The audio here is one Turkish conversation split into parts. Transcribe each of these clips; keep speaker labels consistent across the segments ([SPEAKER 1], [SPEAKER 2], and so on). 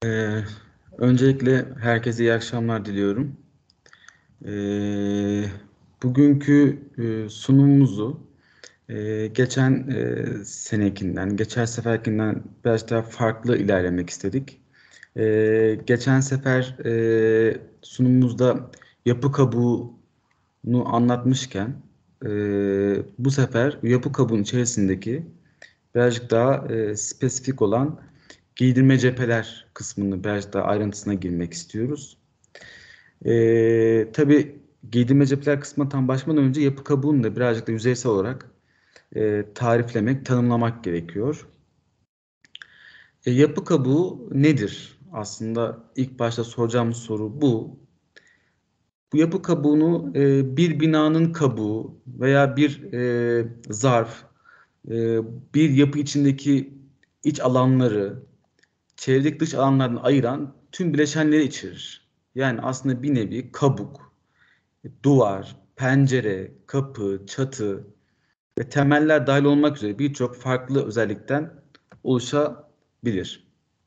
[SPEAKER 1] Ee, Öncelikle herkese iyi akşamlar diliyorum. Ee, Bugünkü sunumumuzu geçen senekinden, geçen seferkinden biraz daha farklı ilerlemek istedik. Geçen sefer sunumumuzda yapı kabuğunu anlatmışken bu sefer yapı kabuğunun içerisindeki birazcık daha spesifik olan giydirme cepheler kısmını biraz daha ayrıntısına girmek istiyoruz. Tabii giydirme cepheler kısmına tam başlamadan önce yapı kabuğunu da birazcık da yüzeysel olarak tariflemek, tanımlamak gerekiyor. Yapı kabuğu nedir? Aslında ilk başta soracağımız soru bu. Bu yapı kabuğunu bir binanın kabuğu veya bir zarf, bir yapı içindeki iç alanları, çevredeki dış alanlardan ayıran tüm bileşenleri içerir. Yani aslında bir nevi kabuk, duvar, pencere, kapı, çatı ve temeller dahil olmak üzere birçok farklı özellikten oluşabilir.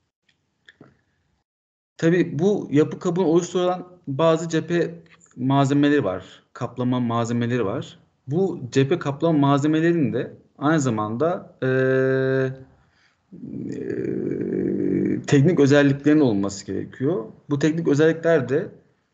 [SPEAKER 1] Tabii bu yapı kabuğunu oluşturan bazı cephe malzemeleri var, kaplama malzemeleri var. Bu cephe kaplama malzemelerinin de aynı zamanda teknik özelliklerin olması gerekiyor. Bu teknik özellikler de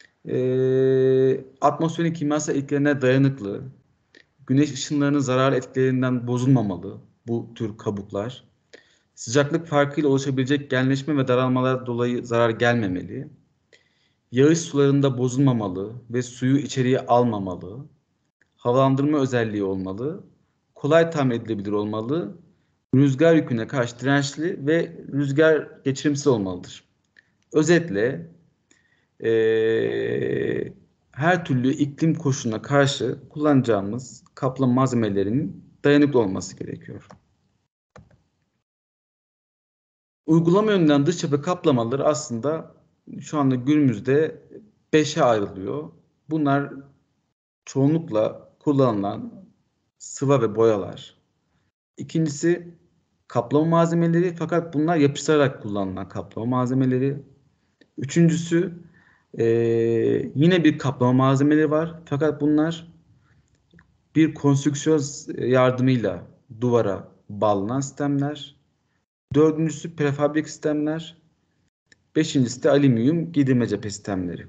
[SPEAKER 1] atmosferin kimyasal etkilerine dayanıklı, güneş ışınlarının zararlı etkilerinden bozulmamalı bu tür kabuklar. Sıcaklık farkıyla oluşabilecek genleşme ve daralmalar dolayı zarar gelmemeli. Yağış sularında bozulmamalı ve suyu içeriye almamalı. Havalandırma özelliği olmalı. Kolay tamir edilebilir olmalı. Rüzgar yüküne karşı dirençli ve rüzgar geçirimsiz olmalıdır. Özetle her türlü iklim koşuluna karşı kullanacağımız kaplama malzemelerinin dayanıklı olması gerekiyor. Uygulama yönünden dış cephe kaplamaları aslında şu anda günümüzde 5'e ayrılıyor. Bunlar çoğunlukla kullanılan sıva ve boyalar. İkincisi kaplama malzemeleri, fakat bunlar yapıştırarak kullanılan kaplama malzemeleri. Üçüncüsü yine bir kaplama malzemeleri var, fakat bunlar bir konstrüksiyon yardımıyla duvara bağlanan sistemler. Dördüncüsü prefabrik sistemler. Beşincisi de alüminyum giydirme cephe sistemleri.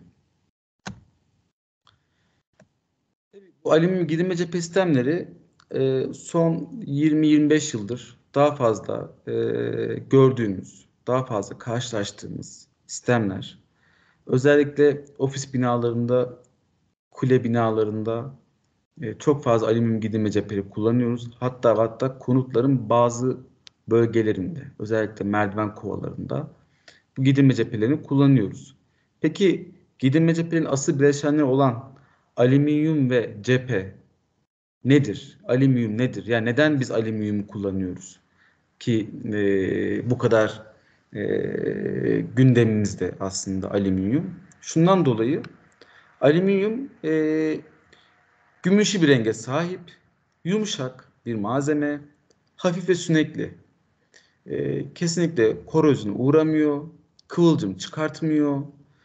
[SPEAKER 1] Bu alüminyum giydirme cephe sistemleri son 20-25 yıldır daha fazla gördüğümüz, daha fazla karşılaştığımız sistemler. Özellikle ofis binalarında, kule binalarında çok fazla alüminyum giydirme cepheleri kullanıyoruz. Hatta konutların bazı bölgelerinde, özellikle merdiven kovalarında bu giydirme cephelerini kullanıyoruz. Peki giydirme cephelerinin asıl bileşenleri olan alüminyum ve cephe nedir? Alüminyum nedir? Yani neden biz alüminyum kullanıyoruz ki bu kadar gündemimizde aslında alüminyum? Şundan dolayı alüminyum gümüşü bir renge sahip, yumuşak bir malzeme, hafif ve sünekli. Kesinlikle korozyona uğramıyor, kıvılcım çıkartmıyor.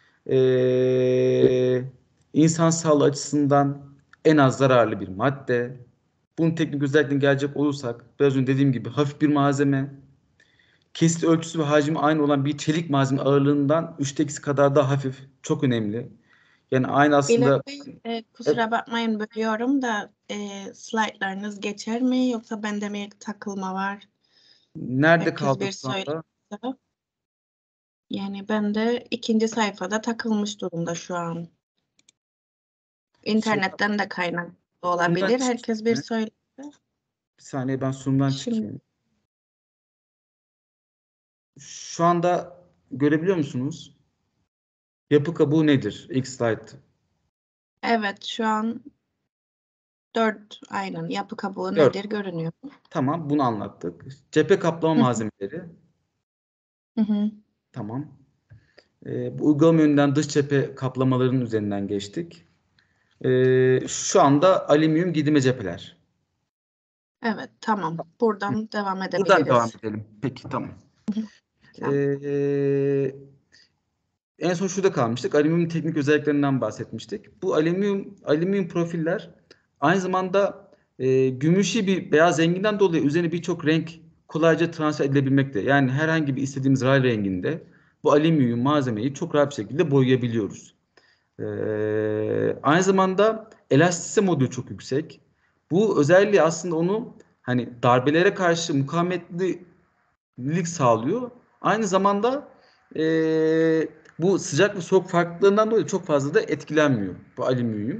[SPEAKER 1] İnsan sağlığı açısından en az zararlı bir madde. Bunun teknik özelliklerine gelecek olursak, biraz önce dediğim gibi hafif bir malzeme, kesit ölçüsü ve hacmi aynı olan bir çelik malzeme ağırlığından 3'te 2'si kadar daha hafif. Çok önemli. Yani aynı
[SPEAKER 2] İlhan
[SPEAKER 1] aslında.
[SPEAKER 2] Bey, kusura bakmayın bölüyorum da slaytlarınız geçer mi yoksa bende mi takılma var?
[SPEAKER 1] Nerede
[SPEAKER 2] Herkes
[SPEAKER 1] kaldık
[SPEAKER 2] bir
[SPEAKER 1] şu anda?
[SPEAKER 2] söylese. Yani bende ikinci sayfada takılmış durumda şu an. İnternetten de kaynaklı
[SPEAKER 1] Sunumdan
[SPEAKER 2] olabilir.
[SPEAKER 1] çıkmış
[SPEAKER 2] Herkes bir
[SPEAKER 1] mı?
[SPEAKER 2] söylese.
[SPEAKER 1] Bir saniye, ben sunumdan
[SPEAKER 2] Şimdi
[SPEAKER 1] çıkayım. Şu anda görebiliyor musunuz? Yapı kabuğu nedir? İlk slide.
[SPEAKER 2] evet, şu an 4 aynen yapı kabuğu
[SPEAKER 1] 4.
[SPEAKER 2] nedir görünüyor.
[SPEAKER 1] Tamam, bunu anlattık. Cephe kaplama
[SPEAKER 2] Hı
[SPEAKER 1] malzemeleri.
[SPEAKER 2] hı.
[SPEAKER 1] Tamam. Bu uygulama yönünden dış cephe kaplamalarının üzerinden geçtik. Şu anda alüminyum giydirme cepheler.
[SPEAKER 2] Evet, tamam. Buradan devam
[SPEAKER 1] Buradan devam
[SPEAKER 2] edebiliriz.
[SPEAKER 1] edelim. Peki, tamam.
[SPEAKER 2] Hı hı. Tamam.
[SPEAKER 1] Ee, En son şurada kalmıştık. Alüminyum teknik özelliklerinden bahsetmiştik. Bu alüminyum profiller aynı zamanda gümüşü bir beyaz renginden dolayı üzerine birçok renk kolayca transfer edilebilmekte. Yani herhangi bir istediğimiz renginde bu alüminyum malzemeyi çok rahat bir şekilde boyayabiliyoruz. Aynı zamanda elastisite modülü çok yüksek. Bu özelliği aslında onu hani darbelere karşı mukavemetlilik sağlıyor. Aynı zamanda bu sıcak ve soğuk farklılığından dolayı çok fazla da etkilenmiyor bu alüminyum.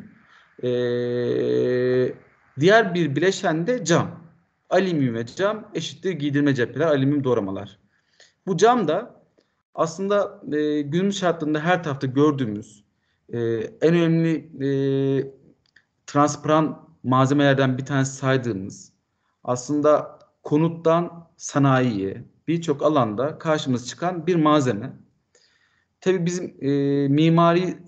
[SPEAKER 1] Diğer bir bileşen de cam. Alüminyum ve cam eşittir giydirme cepheler, alüminyum doğramalar. Bu cam da aslında günümüz şartlarında her tarafta gördüğümüz en önemli transparan malzemelerden bir tanesi saydığımız aslında konuttan sanayiye birçok alanda karşımıza çıkan bir malzeme. Tabii bizim mimari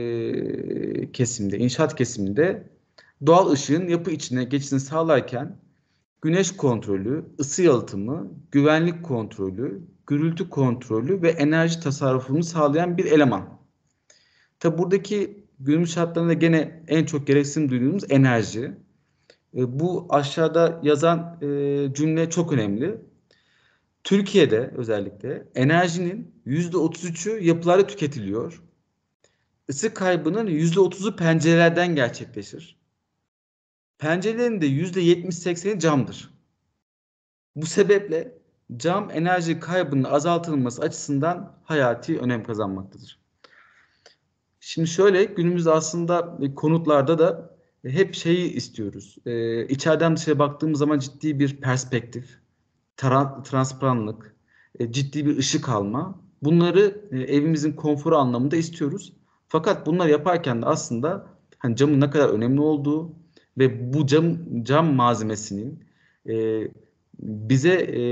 [SPEAKER 1] kesimde, inşaat kesiminde doğal ışığın yapı içine geçişini sağlarken güneş kontrolü, ısı yalıtımı, güvenlik kontrolü, gürültü kontrolü ve enerji tasarrufunu sağlayan bir eleman. Tabi buradaki günümüz şartlarında gene en çok gereksinim duyduğumuz enerji. Bu aşağıda yazan cümle çok önemli. Türkiye'de özellikle enerjinin %33'ü yapılarda tüketiliyor. Isı kaybının %30'u pencerelerden gerçekleşir. Pencerelerin de %70-80'i camdır. Bu sebeple cam enerji kaybının azaltılması açısından hayati önem kazanmaktadır. Şimdi şöyle günümüzde aslında konutlarda da hep şeyi istiyoruz. İçeriden dışarı baktığımız zaman ciddi bir perspektif, transparanlık, ciddi bir ışık alma. Bunları evimizin konforu anlamında istiyoruz. Fakat bunları yaparken de aslında hani camın ne kadar önemli olduğu ve bu cam malzemesinin e, bize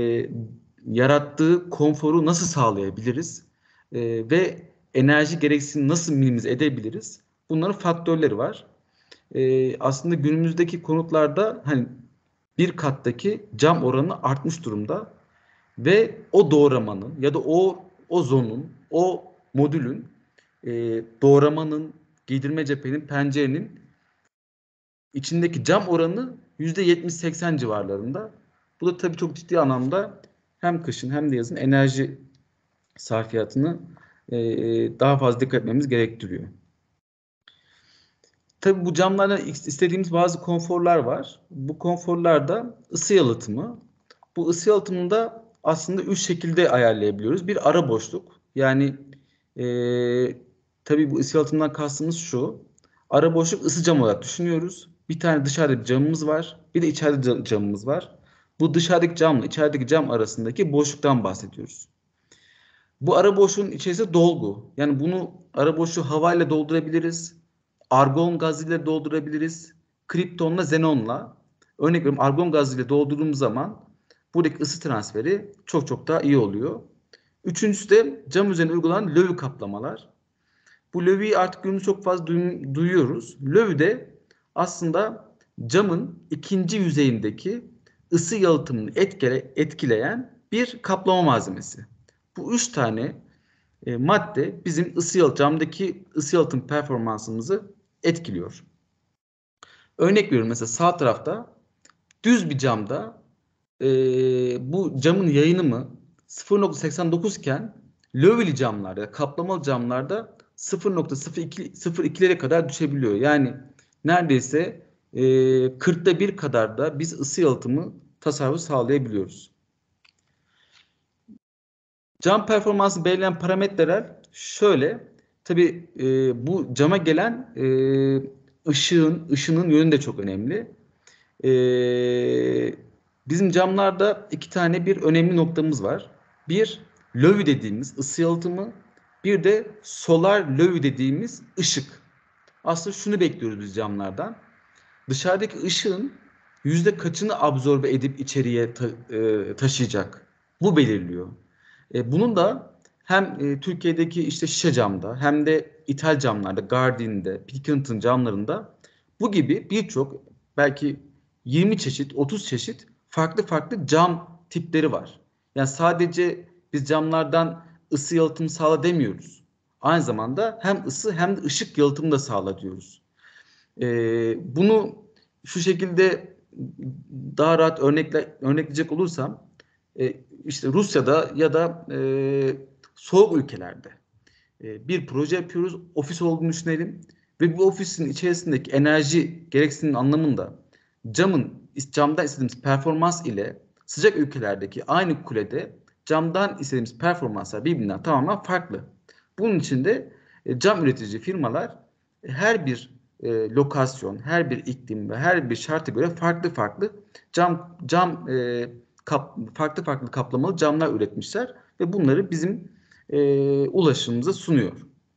[SPEAKER 1] yarattığı konforu nasıl sağlayabiliriz ve enerji gereksinimi nasıl minimize edebiliriz? Bunların faktörleri var. Aslında günümüzdeki konutlarda hani bir kattaki cam oranı artmış durumda ve o doğramanın ya da o zonun, o modülün doğramanın, giydirme cephenin, pencerenin içindeki cam oranı %70-80 civarlarında. Bu da tabii çok ciddi anlamda hem kışın hem de yazın enerji sarfiyatını daha fazla dikkat etmemiz gerektiriyor. Tabii bu camlardan istediğimiz bazı konforlar var. Bu konforlarda ısı yalıtımı. Bu ısı yalıtımında aslında üç şekilde ayarlayabiliyoruz. Bir ara boşluk. Yani tabii bu ısı yalıtımından kastımız şu. Ara boşluk ısı cam olarak düşünüyoruz. Bir tane dışarıda bir camımız var. Bir de içeride camımız var. Bu dışarıdaki camla içerideki cam arasındaki boşluktan bahsediyoruz. Bu ara boşluğun içerisinde dolgu. Yani bunu ara boşluğu havayla doldurabiliriz. Argon gazıyla doldurabiliriz. Kriptonla, xenonla. Örnek veriyorum argon gazıyla doldurduğumuz zaman buradaki ısı transferi çok çok daha iyi oluyor. Üçüncüsü de cam üzerine uygulanan lövi kaplamalar. Bu löviyi artık günümüzde çok fazla duyuyoruz. Lövi de aslında camın ikinci yüzeyindeki ısı yalıtımını etkileyen bir kaplama malzemesi. Bu üç tane madde bizim camdaki ısı yalıtım performansımızı etkiliyor. Örnek veriyorum mesela sağ tarafta düz bir camda bu camın yayınımı 0,89 iken löveli camlarda, kaplamalı camlarda 0,02'lere kadar düşebiliyor. Yani neredeyse 40'ta bir kadar da biz ısı yalıtımı tasarrufu sağlayabiliyoruz. Cam performansı belirleyen parametreler şöyle. Tabii bu cama gelen ışının yönü de çok önemli. E, Bizim camlarda iki tane bir önemli noktamız var. Bir, lövi dediğimiz ısı yalıtımı. Bir de solar lövi dediğimiz ışık. Aslında şunu bekliyoruz biz camlardan. Dışarıdaki ışığın yüzde kaçını absorbe edip içeriye taşıyacak. Bu belirliyor. Bunun da hem Türkiye'deki işte şişe camda hem de ithal camlarda, Guardian'de, Pilkington camlarında bu gibi birçok belki 20 çeşit, 30 çeşit farklı farklı cam tipleri var. Yani sadece biz camlardan ısı yalıtımı sağla demiyoruz. Aynı zamanda hem ısı hem de ışık yalıtımı da sağlar diyoruz. Bunu şu şekilde daha rahat örnekleyecek olursam, işte Rusya'da ya da soğuk ülkelerde bir proje yapıyoruz, ofis olduğunu düşünelim ve bu ofisin içerisindeki enerji gereksinimi anlamında camdan istediğimiz performans ile sıcak ülkelerdeki aynı kulede camdan istediğimiz performanslar birbirinden tamamen farklı. Bunun için de cam üretici firmalar her bir lokasyon, her bir iklim ve her bir şarta göre farklı farklı cam farklı farklı kaplamalı camlar üretmişler ve bunları bizim ulaşımımıza sunuyor.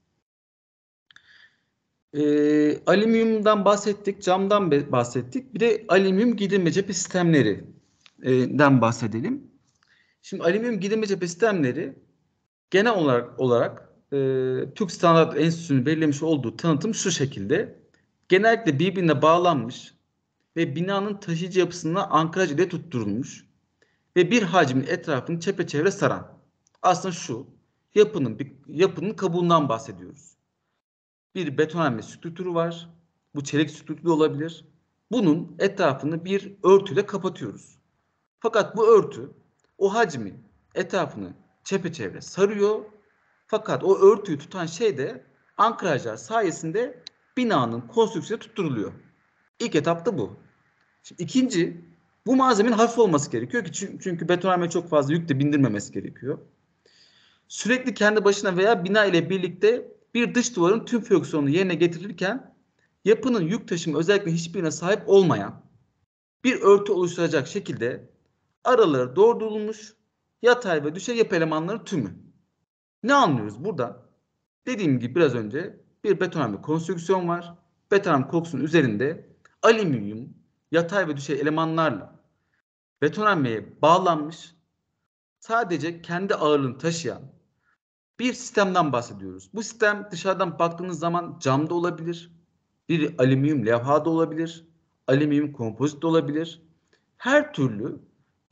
[SPEAKER 1] Alüminyumdan bahsettik, camdan bahsettik. Bir de alüminyum giydirme cephe sistemlerinden bahsedelim. Şimdi alüminyum giydirme cephe sistemleri genel olarak Türk Standart Enstitüsü'nün belirlemiş olduğu tanıtım şu şekilde. Genellikle birbirine bağlanmış ve binanın taşıyıcı yapısına ankraj ile tutturulmuş ve bir hacmin etrafını çepeçevre saran. Aslında şu, yapının kabuğundan bahsediyoruz. Bir betonarme strüktürü var. Bu çelik strüktürü de olabilir. Bunun etrafını bir örtüyle kapatıyoruz. Fakat bu örtü o hacmin etrafını çepeçevre sarıyor. Fakat o örtüyü tutan şey de ankrajlar sayesinde binanın konstrüksiyonu tutturuluyor. İlk etapta bu. Şimdi ikinci, bu malzemenin hafif olması gerekiyor ki çünkü betonarme çok fazla yük de bindirmemesi gerekiyor. Sürekli kendi başına veya bina ile birlikte bir dış duvarın tüm fonksiyonunu yerine getirirken yapının yük taşıma özellikle hiçbirine sahip olmayan bir örtü oluşturacak şekilde araları doldurulmuş yatay ve düşey yapı elemanları tümü. Ne anlıyoruz burada? Dediğim gibi biraz önce bir betonarme konstrüksiyon var. Betonarme konstrüksiyonun üzerinde alüminyum yatay ve düşey elemanlarla betonarmeye bağlanmış, sadece kendi ağırlığını taşıyan bir sistemden bahsediyoruz. Bu sistem dışarıdan baktığınız zaman camda olabilir, bir alüminyum levha da olabilir, alüminyum kompozit de olabilir. Her türlü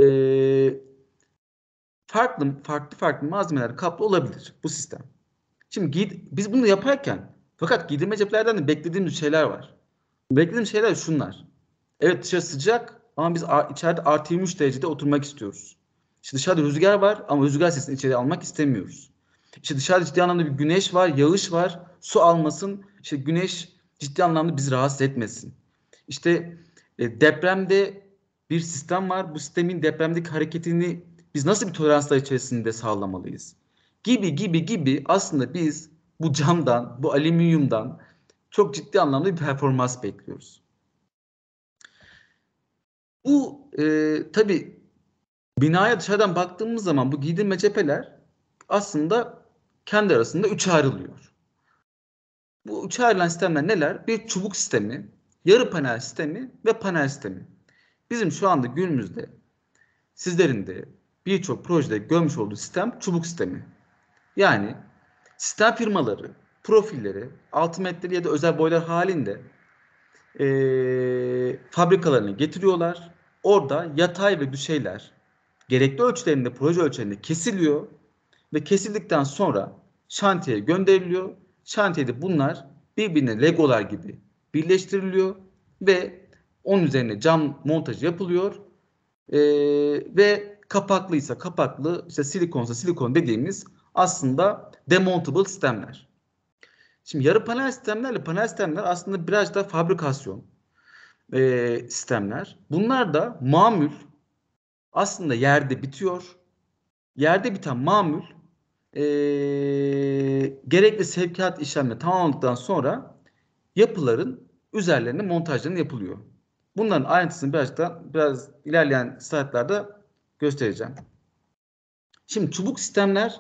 [SPEAKER 1] farklı malzemeler kaplı olabilir bu sistem. Şimdi biz bunu yaparken fakat giydirme cephelerden de beklediğimiz şeyler var. Beklediğim şeyler şunlar. Evet, dışarı sıcak ama biz içeride artı 23 derecede oturmak istiyoruz. İşte dışarıda rüzgar var ama rüzgar sesini içeri almak istemiyoruz. İşte dışarıda ciddi anlamda bir güneş var, yağış var, su almasın. İşte güneş ciddi anlamda bizi rahatsız etmesin. İşte depremde bir sistem var. Bu sistemin depremdeki hareketini biz nasıl bir toleranslar içerisinde sağlamalıyız? Gibi aslında biz bu camdan, bu alüminyumdan çok ciddi anlamda bir performans bekliyoruz. Bu tabii binaya dışarıdan baktığımız zaman bu giydirme cepheler aslında kendi arasında üçe ayrılıyor. Bu üçe ayrılan sistemler neler? Bir çubuk sistemi, yarı panel sistemi ve panel sistemi. Bizim şu anda günümüzde sizlerin de birçok projede görmüş olduğu sistem çubuk sistemi. Yani sistem firmaları profilleri, altimetleri ya da özel boylar halinde fabrikalarına getiriyorlar. Orada yatay ve düşeyler gerekli ölçülerinde, proje ölçülerinde kesiliyor ve kesildikten sonra şantiyeye gönderiliyor. Şantiyede bunlar birbirine legolar gibi birleştiriliyor ve onun üzerine cam montajı yapılıyor. Ve kapaklıysa kapaklı, işte silikonsa silikon dediğimiz aslında demontable sistemler. Şimdi yarı panel sistemlerle panel sistemler aslında biraz da fabrikasyon sistemler. Bunlar da mamul aslında yerde bitiyor. Yerde biten mamul gerekli sevkiyat işlemleri tamamlandıktan sonra yapıların üzerlerine montajlarını yapılıyor. Bunların ayrıntısını biraz ilerleyen slaytlarda göstereceğim. Şimdi çubuk sistemler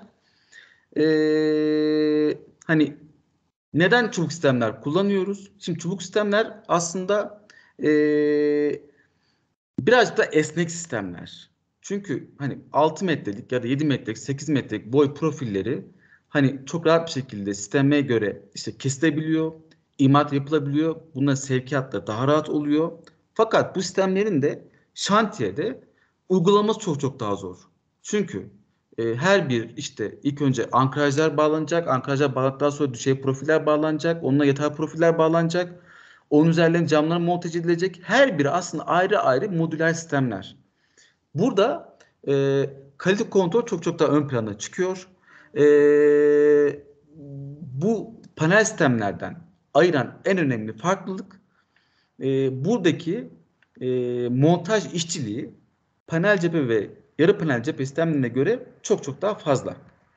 [SPEAKER 1] hani neden çubuk sistemler kullanıyoruz? Şimdi çubuk sistemler aslında birazcık da esnek sistemler. Çünkü hani 6 metrelik ya da 7 metrelik, 8 metrelik boy profilleri hani çok rahat bir şekilde sisteme göre işte kesilebiliyor, imat yapılabiliyor. Bunların sevkiyat da daha rahat oluyor. Fakat bu sistemlerin de şantiyede uygulaması çok daha zor. Çünkü her bir işte ilk önce ankrajlar bağlanacak. Ankrajlar bağlandıktan sonra düşey profiller bağlanacak. Onunla yatay profiller bağlanacak. Onun üzerlerine camlar monte edilecek. Her biri aslında ayrı ayrı modüler sistemler. Burada kalite kontrol çok çok daha ön plana çıkıyor. E, Bu panel sistemlerden ayıran en önemli farklılık buradaki montaj işçiliği panel cephe ve yarı panel cephe sistemlerine göre çok çok daha fazla.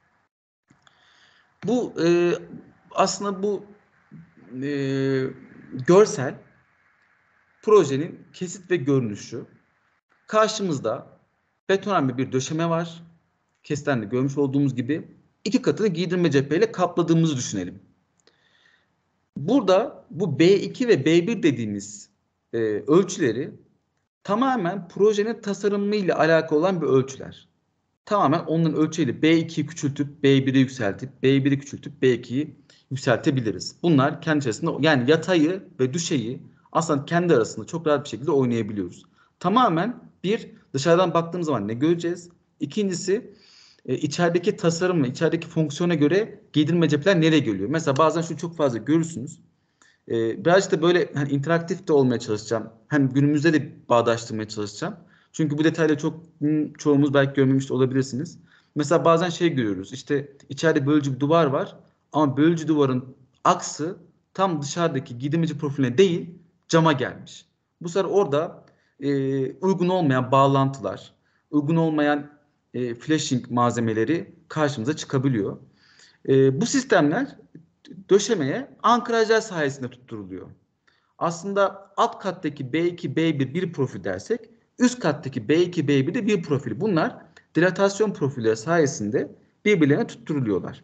[SPEAKER 1] Bu aslında bu e, görsel projenin kesit ve görünüşü. Karşımızda betonarme bir döşeme var. Kesitten de görmüş olduğumuz gibi iki katını giydirme cepheyle kapladığımızı düşünelim. Burada bu B2 ve B1 dediğimiz ölçüleri tamamen projenin tasarımıyla alakalı olan bir ölçüler. Tamamen onların ölçüyle B2'yi küçültüp B1'i yükseltip B1'i küçültüp B2'yi yükseltebiliriz. Bunlar kendi içerisinde yani yatayı ve düşeyi aslında kendi arasında çok rahat bir şekilde oynayabiliyoruz. Tamamen bir dışarıdan baktığımız zaman ne göreceğiz? İkincisi içerideki tasarım ve içerideki fonksiyona göre giydirme cepheler nereye geliyor? Mesela bazen şunu çok fazla görürsünüz. Birazcık da böyle hani interaktif de olmaya çalışacağım. Hem günümüzde de bağdaştırmaya çalışacağım. Çünkü bu detayları çok çoğumuz belki görmemiş de olabilirsiniz. Mesela bazen şey görüyoruz. İşte içeride bölücü bir duvar var ama bölücü duvarın aksı tam dışarıdaki giydirmeci profiline değil cama gelmiş. Bu sefer orada uygun olmayan bağlantılar, uygun olmayan flashing malzemeleri karşımıza çıkabiliyor. Bu sistemler döşemeye ankrajlar sayesinde tutturuluyor. Aslında alt kattaki B2, B1 bir profil dersek üst kattaki B2, B1 de bir profil. Bunlar dilatasyon profilleri sayesinde birbirlerine tutturuluyorlar.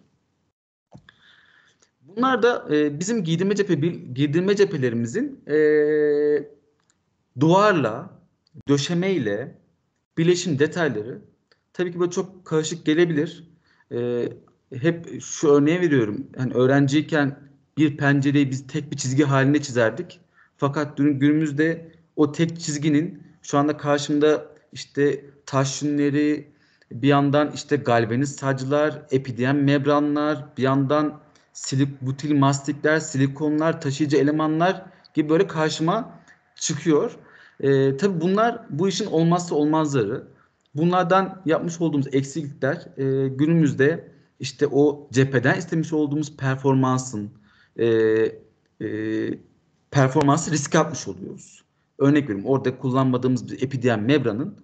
[SPEAKER 1] Bunlar da bizim giydirme cephelerimizin duvarla, döşemeyle birleşim detayları tabii ki böyle çok karışık gelebilir. E, Hep şu örneği veriyorum. Yani öğrenciyken bir pencereyi biz tek bir çizgi halinde çizerdik. Fakat günümüzde o tek çizginin şu anda karşımda işte taş yünleri, bir yandan işte galvaniz saclar, epidiyem membranlar, bir yandan butil mastikler, silikonlar, taşıyıcı elemanlar gibi böyle karşıma çıkıyor. Tabii bunlar bu işin olmazsa olmazları. Bunlardan yapmış olduğumuz eksiklikler günümüzde işte o cepheden istemiş olduğumuz e, e, performansı riske atmış oluyoruz. Örnek veriyorum orada kullanmadığımız bir epidiyem membranın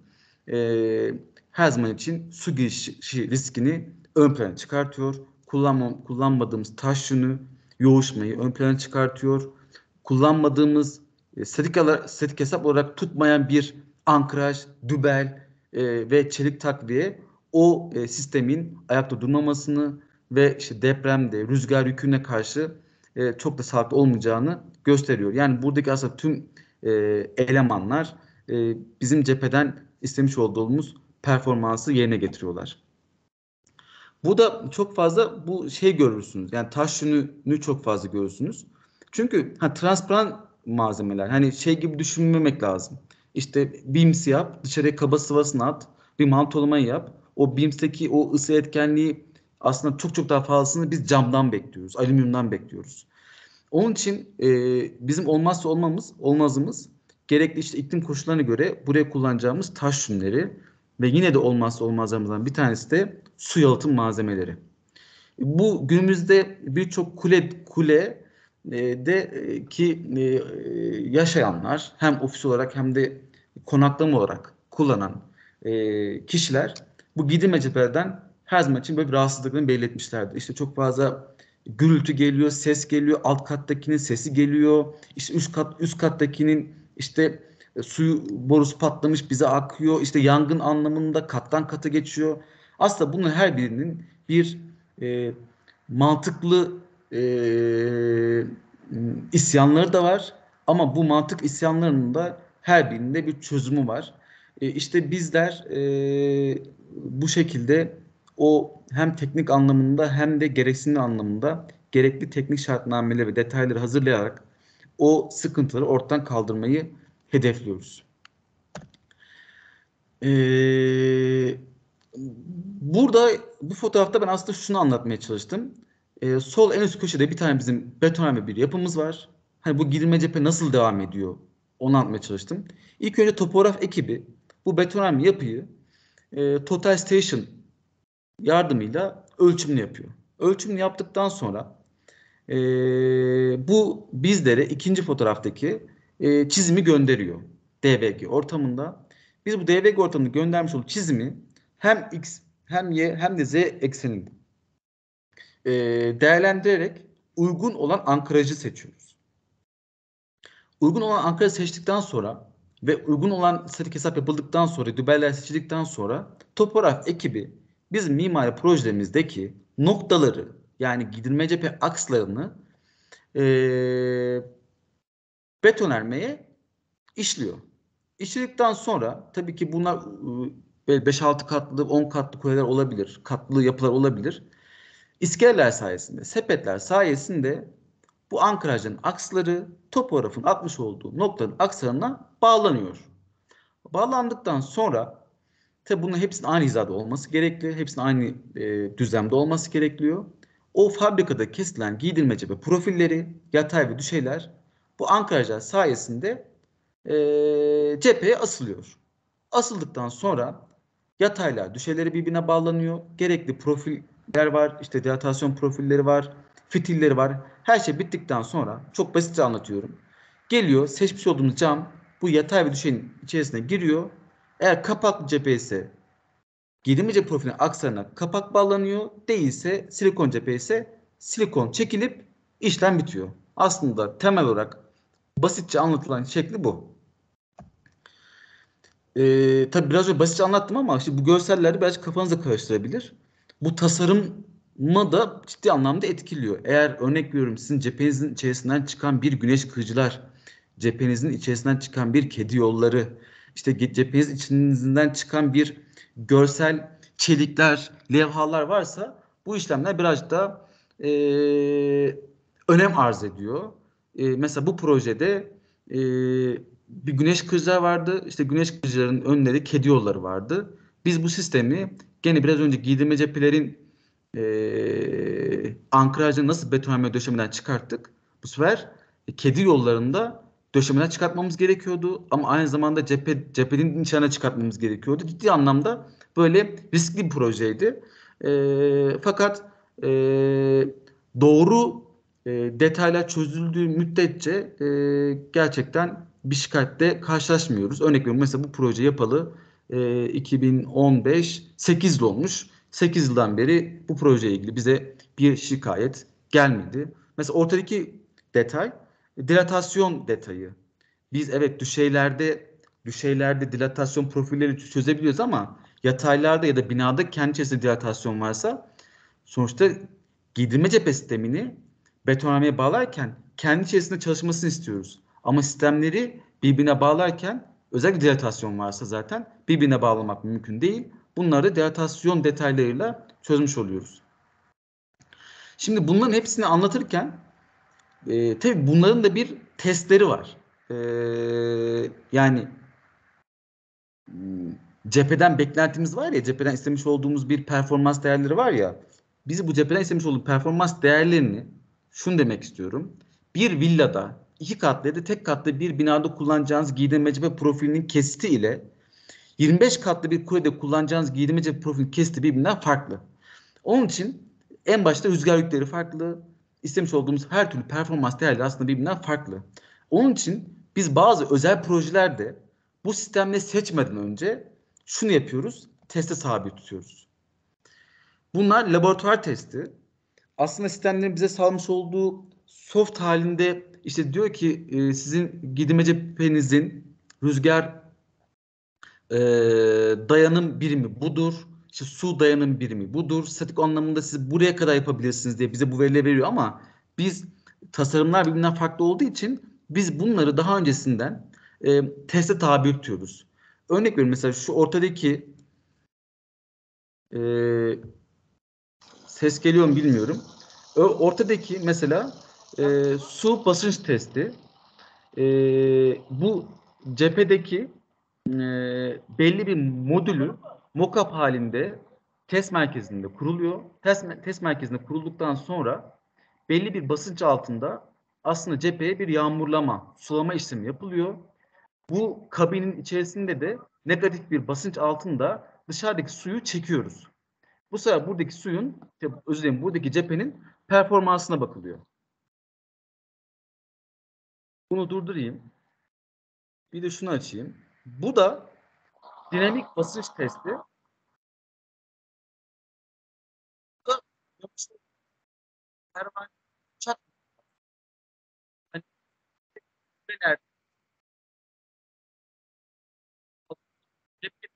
[SPEAKER 1] her zaman için su girişi riskini ön plana çıkartıyor. Kullanmadığımız taş yünü yoğuşmayı ön plana çıkartıyor. Kullanmadığımız statik hesap olarak tutmayan bir ankraj, dübel ve çelik takviye o sistemin ayakta durmamasını ve işte depremde, rüzgar yüküne karşı çok da sağlıklı olmayacağını gösteriyor. Yani buradaki aslında tüm e, elemanlar bizim cepheden istemiş olduğumuz performansı yerine getiriyorlar. Bu da çok fazla bu şey görürsünüz. Yani taş yününü çok fazla görürsünüz. Çünkü transparan malzemeler hani şey gibi düşünmemek lazım. İşte BIMS yap, dışarıya kaba sıvasını at, bir mantolamayı yap. O BIMS'teki o ısı etkenliği aslında çok çok daha fazlasını biz camdan bekliyoruz, alüminyumdan bekliyoruz. Onun için bizim olmazımız gerekli işte iklim koşullarına göre buraya kullanacağımız taş yünleri ve yine de olmazsa olmazlarımızdan bir tanesi de su yalıtım malzemeleri. Bu günümüzde birçok kule de ki yaşayanlar hem ofis olarak hem de konaklama olarak kullanan kişiler bu giydirme cephelerden her zaman için böyle bir rahatsızlıklarını belirtmişlerdir. İşte çok fazla gürültü geliyor, ses geliyor, alt kattakinin sesi geliyor, işte üst kattakinin işte suyu borusu patlamış bize akıyor, işte yangın anlamında kattan kata geçiyor. Aslında bunun her birinin bir e, mantıklı isyanları da var. Ama bu mantık isyanlarının da her birinde bir çözümü var. İşte bizler bu şekilde o hem teknik anlamında hem de gereksinim anlamında gerekli teknik şartnameleri ve detayları hazırlayarak o sıkıntıları ortadan kaldırmayı hedefliyoruz. Ee, Burada bu fotoğrafta ben aslında şunu anlatmaya çalıştım. Sol en üst köşede bir tane bizim betonarme bir yapımız var. Hani bu girilme cephe nasıl devam ediyor? Onu anlatmaya çalıştım. İlk önce topograf ekibi bu betonarme yapıyı Total Station yardımıyla ölçümünü yapıyor. Ölçümünü yaptıktan sonra bu bizlere ikinci fotoğraftaki çizimi gönderiyor. DVG ortamında. Biz bu DVG ortamında göndermiş olduğu çizimi hem X hem Y hem de Z ekseninde değerlendirerek uygun olan ankrajı seçiyoruz. Uygun olan ankrajı seçtikten sonra ve uygun olan statik hesap yapıldıktan sonra, dübeller seçildikten sonra topograf ekibi bizim mimari projemizdeki noktaları yani gidilme cephe akslarını betonarmeye işliyor. İşledikten sonra tabii ki bunlar 5-6 katlı, 10 katlı kuleler olabilir, katlı yapılar olabilir. İskeleler sayesinde, sepetler sayesinde bu ankrajın aksları topografın atmış olduğu noktanın akslarına bağlanıyor. Bağlandıktan sonra tabii bunun hepsinin aynı hizada olması gerekli. Hepsinin aynı düzlemde olması gerekiyor. O fabrikada kesilen giydirme cephe profilleri, yatay ve düşeyler bu ankrajlar sayesinde cepheye asılıyor. Asıldıktan sonra yataylar, düşeyleri birbirine bağlanıyor. Gerekli profiller var, işte dilatasyon profilleri var, fitilleri var. Her şey bittikten sonra çok basitçe anlatıyorum. Geliyor, seçmiş olduğumuz cam bu yatay ve düşeyin içerisine giriyor. Eğer kapaklı cephe ise giydirme cephe profiline aksarına kapak bağlanıyor. Değilse silikon cephe ise silikon çekilip işlem bitiyor. Aslında temel olarak basitçe anlatılan şekli bu. Tabii biraz önce basitçe anlattım ama işte bu görselleri birazcık kafanıza karıştırabilir. Bu tasarımı da ciddi anlamda etkiliyor. Eğer örnek veriyorum sizin cephenizin içerisinden çıkan bir güneş kırıcılar, cephenizin içerisinden çıkan bir kedi yolları, işte cepheniz içinden çıkan bir görsel çelikler, levhalar varsa bu işlemler birazcık da önem arz ediyor. Mesela bu projede bir güneş kırıcılar vardı. İşte güneş kırıcıların önleri kedi yolları vardı. Biz bu sistemi gene biraz önce giydirme cephelerin ankrajını nasıl betonarme döşemeden çıkarttık. Bu sefer kedi yollarında döşemeden çıkartmamız gerekiyordu. Ama aynı zamanda cephenin içine çıkartmamız gerekiyordu. Ciddi anlamda böyle riskli bir projeydi. Fakat doğru detaylar çözüldüğü müddetçe gerçekten bir şikayetle karşılaşmıyoruz. Örnek veriyorum mesela bu proje yapalı 2015 8 yıl olmuş. 8 yıldan beri bu projeyle ilgili bize bir şikayet gelmedi. Mesela ortadaki detay dilatasyon detayı. Biz evet düşeylerde dilatasyon profilleri çözebiliyoruz ama yataylarda ya da binada kendi içerisinde dilatasyon varsa sonuçta giydirme cephe sistemini betonarmeye bağlarken kendi içerisinde çalışmasını istiyoruz. Ama sistemleri birbirine bağlarken özellikle dilatasyon varsa zaten birbirine bağlamak mümkün değil. Bunları dilatasyon detaylarıyla çözmüş oluyoruz. Şimdi bunların hepsini anlatırken tabii bunların da bir testleri var. Yani cepheden beklentimiz var ya, cepheden istemiş olduğumuz bir performans değerleri var ya. Biz bu cepheden istemiş olduğumuz performans değerlerini şunu demek istiyorum. Bir villada, iki katlı ya da tek katlı bir binada kullanacağınız giydirme cephe profilinin kesiti ile 25 katlı bir kulede kullanacağınız giydirme cephe profilinin kesiti birbirinden farklı. Onun için en başta rüzgar yükleri farklı. İstemiş olduğumuz her türlü performans değerleri aslında birbirinden farklı. Onun için biz bazı özel projelerde bu sistemleri seçmeden önce şunu yapıyoruz. Teste tabi tutuyoruz. Bunlar laboratuvar testi. Aslında sistemlerin bize sağlamış olduğu soft halinde işte diyor ki sizin gidime cephenizin rüzgar dayanım birimi budur. İşte su dayanım birimi budur. Statik anlamında siz buraya kadar yapabilirsiniz diye bize bu verileri veriyor ama biz tasarımlar birbirinden farklı olduğu için biz bunları daha öncesinden teste tabi tutuyoruz. Örnek veriyorum mesela şu ortadaki ses geliyor mu bilmiyorum. Ortadaki mesela su basınç testi. Bu cephedeki belli bir modülü mock-up halinde test merkezinde kuruluyor. Test merkezinde kurulduktan sonra belli bir basınç altında aslında cepheye bir yağmurlama, sulama işlemi yapılıyor. Bu kabinin içerisinde de negatif bir basınç altında dışarıdaki suyu çekiyoruz. Bu sefer buradaki suyun, özür dilerim, buradaki cephenin performansına bakılıyor. Bunu durdurayım. Bir de şunu açayım. Bu da dinamik basınç testi. Pervane çat hani neler cephe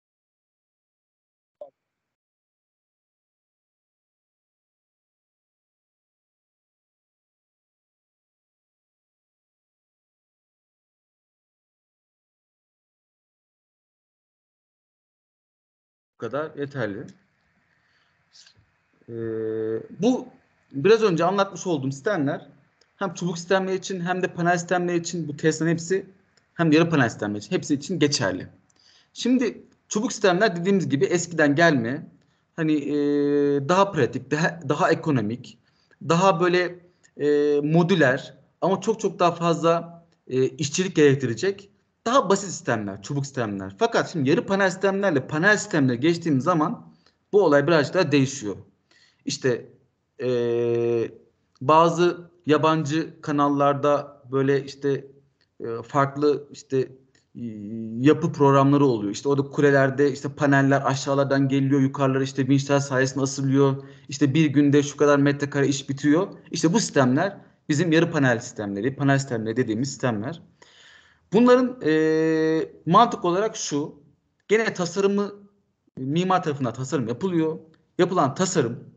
[SPEAKER 1] bu kadar yeterli. Bu biraz önce anlatmış olduğum sistemler hem çubuk sistemleri için hem de panel sistemleri için bu testlerin hepsi hem de yarı panel sistemleri için hepsi için geçerli. Şimdi çubuk sistemler dediğimiz gibi eskiden gelme hani daha pratik, daha ekonomik, daha böyle modüler ama çok çok daha fazla işçilik gerektirecek daha basit sistemler, çubuk sistemler. Fakat şimdi yarı panel sistemlerle panel sistemlere geçtiğimiz zaman bu olay birazcık daha değişiyor. İşte bazı yabancı kanallarda böyle işte farklı işte e, yapı programları oluyor. İşte orada kulelerde işte paneller aşağılardan geliyor, yukarılara işte vinçler sayesinde asılıyor. İşte bir günde şu kadar metrekare iş bitiyor. İşte bu sistemler bizim yarı panel sistemleri dediğimiz sistemler. Bunların mantık olarak şu. Gene tasarımı mimar tarafından tasarım yapılıyor. Yapılan tasarım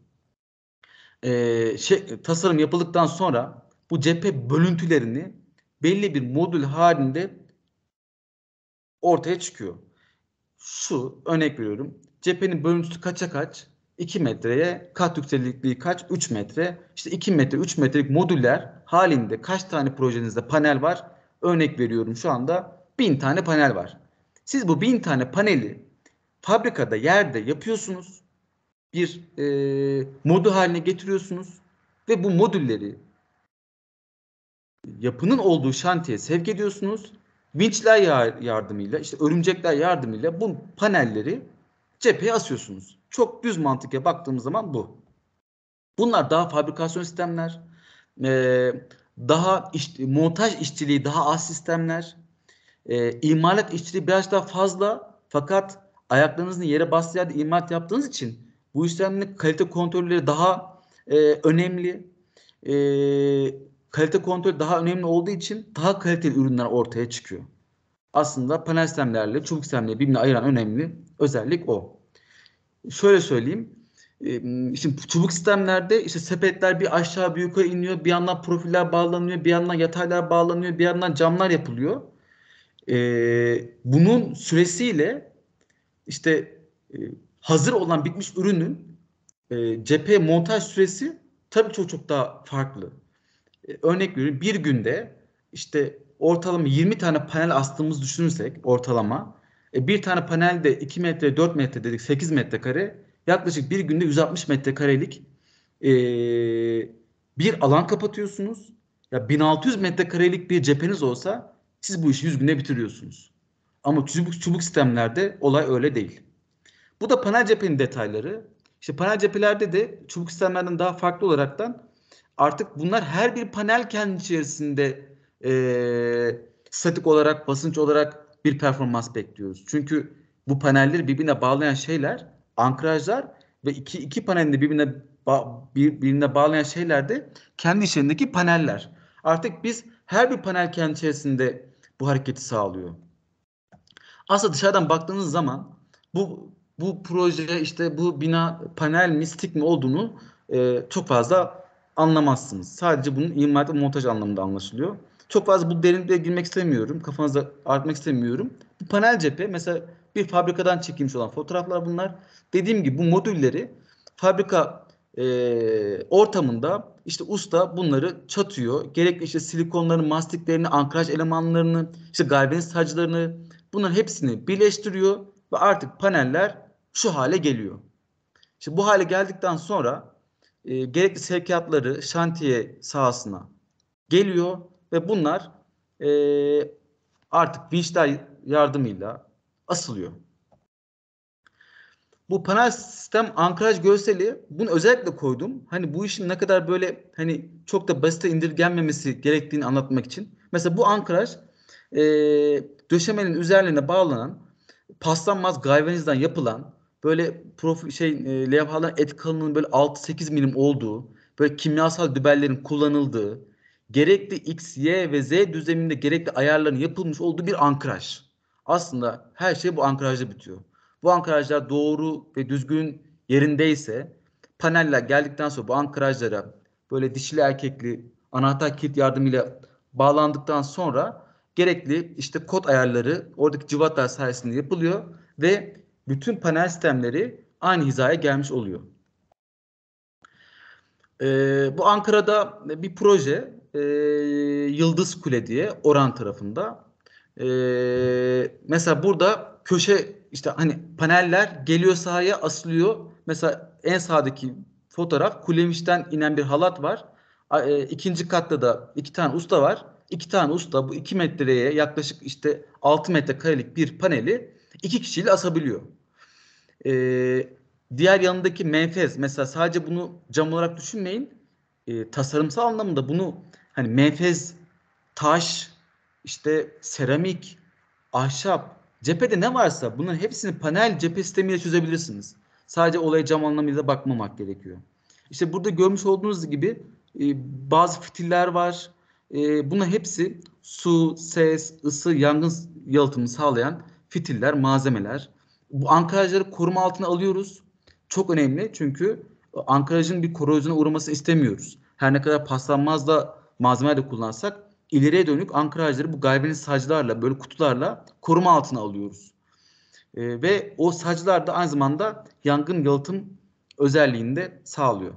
[SPEAKER 1] tasarım yapıldıktan sonra bu cephe bölüntülerini belli bir modül halinde ortaya çıkıyor. Şu örnek veriyorum. Cephenin bölüntüsü kaça kaç? 2 metreye kat yüksekliği kaç? 3 metre. İşte 2 metre, 3 metrelik modüller halinde kaç tane projenizde panel var? Örnek veriyorum şu anda 1000 tane panel var. Siz bu 1000 tane paneli fabrikada yerde yapıyorsunuz. Bir modül haline getiriyorsunuz ve bu modülleri yapının olduğu şantiye sevk ediyorsunuz. Vinçler yardımıyla, işte örümcekler yardımıyla bu panelleri cepheye asıyorsunuz. Çok düz mantıkla baktığımız zaman bu. Bunlar daha fabrikasyon sistemler, daha montaj işçiliği daha az sistemler, imalat işçiliği biraz daha fazla fakat ayaklarınızın yere bastığı yerde imalat yaptığınız için bu işlemlerin kalite kontrolleri daha önemli. E, kalite kontrolü daha önemli olduğu için daha kaliteli ürünler ortaya çıkıyor. Aslında panel sistemlerle çubuk sistemleri birbirine ayıran önemli özellik o. Şöyle söyleyeyim. Şimdi çubuk sistemlerde işte sepetler bir aşağı bir yukarı iniyor. Bir yandan profiller bağlanıyor. Bir yandan yataylar bağlanıyor. Bir yandan camlar yapılıyor. Bunun süresiyle işte e, hazır olan bitmiş ürünün cephe montaj süresi tabii çok çok daha farklı. Örnek veriyorum bir günde işte ortalama 20 tane panel astığımız düşünürsek ortalama bir tane panelde 2 metre 4 metre dedik 8 metrekare yaklaşık bir günde 160 metrekarelik e, bir alan kapatıyorsunuz. Ya 1600 metrekarelik bir cepheniz olsa siz bu işi 100 günde bitiriyorsunuz. Ama çubuk sistemlerde olay öyle değil. Bu da panel cephenin detayları. İşte panel cephelerde de çubuk sistemlerden daha farklı olaraktan artık bunlar her bir panel kendi içerisinde statik olarak, basınç olarak bir performans bekliyoruz. Çünkü bu panelleri birbirine bağlayan şeyler, ankrajlar ve iki panelini birbirine bağlayan şeyler de kendi içerisindeki paneller. Artık biz her bir panel kendi içerisinde bu hareketi sağlıyor. Aslında dışarıdan baktığınız zaman bu proje işte bu bina panel mi stik mi olduğunu çok fazla anlamazsınız. Sadece bunun imalat ve montaj anlamında anlaşılıyor. Çok fazla bu derinliğe girmek istemiyorum. Kafanızda artmak istemiyorum. Bu panel cephe mesela bir fabrikadan çekilmiş olan fotoğraflar bunlar. Dediğim gibi bu modülleri fabrika ortamında işte usta bunları çatıyor. Gerekli işte silikonların, mastiklerini, ankraj elemanlarını, işte galvaniz saclarını bunların hepsini birleştiriyor ve artık paneller şu hale geliyor. İşte bu hale geldikten sonra gerekli sevkiyatları şantiye sahasına geliyor ve bunlar e, artık vinçler yardımıyla asılıyor. Bu panel sistem ankraj görseli bunu özellikle koydum. Hani bu işin ne kadar böyle hani çok da basite indirgenmemesi gerektiğini anlatmak için. Mesela bu ankraj e, döşemenin üzerine bağlanan paslanmaz galvanizden yapılan böyle levhaların et kalınlığının böyle 6-8 milim olduğu, böyle kimyasal dübellerin kullanıldığı, gerekli X, Y ve Z düzleminde gerekli ayarların yapılmış olduğu bir ankraj. Aslında her şey bu ankrajda bitiyor. Bu ankrajlar doğru ve düzgün yerindeyse paneller geldikten sonra bu ankrajlara böyle dişili erkekli anahtar kilit yardımıyla bağlandıktan sonra gerekli işte kod ayarları oradaki cıvatalar sayesinde yapılıyor ve bütün panel sistemleri aynı hizaya gelmiş oluyor. Bu Ankara'da bir proje Yıldız Kule diye Oran tarafında. Mesela burada köşe işte hani paneller geliyor sahaya asılıyor. Mesela en sağdaki fotoğraf Kulemiş'ten inen bir halat var. İkinci katta da iki tane usta var. İki tane usta bu 2 metreye yaklaşık işte 6 metrekarelik bir paneli iki kişiyle asabiliyor. Diğer yanındaki menfez mesela sadece bunu cam olarak düşünmeyin. Tasarımsal anlamda bunu hani menfez, taş, işte seramik, ahşap, cephede ne varsa bunların hepsini panel cephe sistemiyle çözebilirsiniz. Sadece olaya cam anlamıyla bakmamak gerekiyor. İşte burada görmüş olduğunuz gibi e, bazı fitiller var. Bunların hepsi su, ses, ısı, yangın yalıtımını sağlayan fitiller, malzemeler. Bu ankrajları koruma altına alıyoruz. Çok önemli çünkü ankrajın bir korozyona uğramasını istemiyoruz. Her ne kadar paslanmaz da malzemeler de kullansak ileriye dönük ankrajları bu galvaniz saclarla böyle kutularla koruma altına alıyoruz. Ve o saclar da aynı zamanda yangın yalıtım özelliğini de sağlıyor.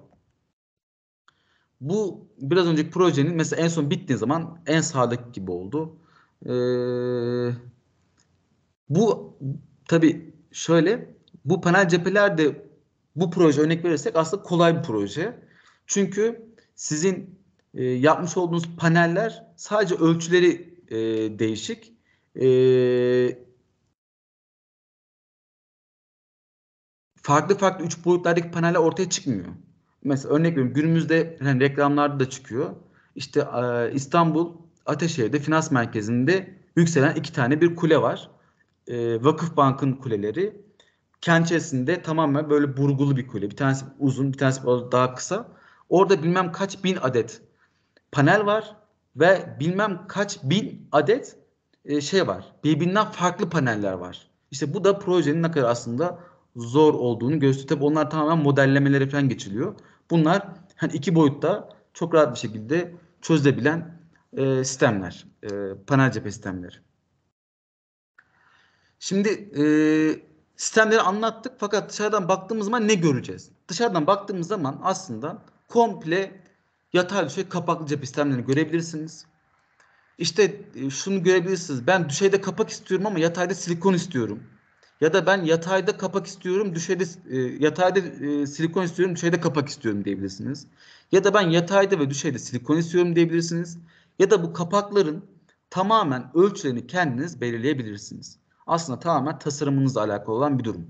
[SPEAKER 1] Bu biraz önceki projenin mesela en son bittiği zaman en sağdaki gibi oldu. Ee, Bu tabii şöyle bu panel cepheler de bu proje örnek verirsek aslında kolay bir proje. Çünkü sizin yapmış olduğunuz paneller sadece ölçüleri değişik. Farklı farklı üç boyutlardaki paneller ortaya çıkmıyor. Mesela örnek veriyorum günümüzde hani reklamlarda da çıkıyor. İşte İstanbul Ataşehir'de finans merkezinde yükselen iki tane bir kule var. Vakıfbank'ın kuleleri. Kent içerisinde tamamen böyle burgulu bir kule. Bir tanesi uzun, bir tanesi daha kısa. Orada bilmem kaç bin adet panel var ve bilmem kaç bin adet şey var. Birbirinden farklı paneller var. İşte bu da projenin ne kadar aslında zor olduğunu gösteriyor. Tabii onlar tamamen modellemeleri falan geçiliyor. Bunlar hani iki boyutta çok rahat bir şekilde çözülebilen sistemler, panel cephe sistemleri. Şimdi sistemleri anlattık fakat dışarıdan baktığımız zaman ne göreceğiz? Dışarıdan baktığımız zaman aslında komple yatay düşey kapaklı cephe sistemlerini görebilirsiniz. İşte şunu görebilirsiniz. Ben düşeyde kapak istiyorum ama yatayda silikon istiyorum. Ya da ben yatayda kapak istiyorum, düşeyde yatayda silikon istiyorum, düşeyde kapak istiyorum diyebilirsiniz. Ya da ben yatayda ve düşeyde silikon istiyorum diyebilirsiniz. Ya da bu kapakların tamamen ölçülerini kendiniz belirleyebilirsiniz. Aslında tamamen tasarımınızla alakalı olan bir durum.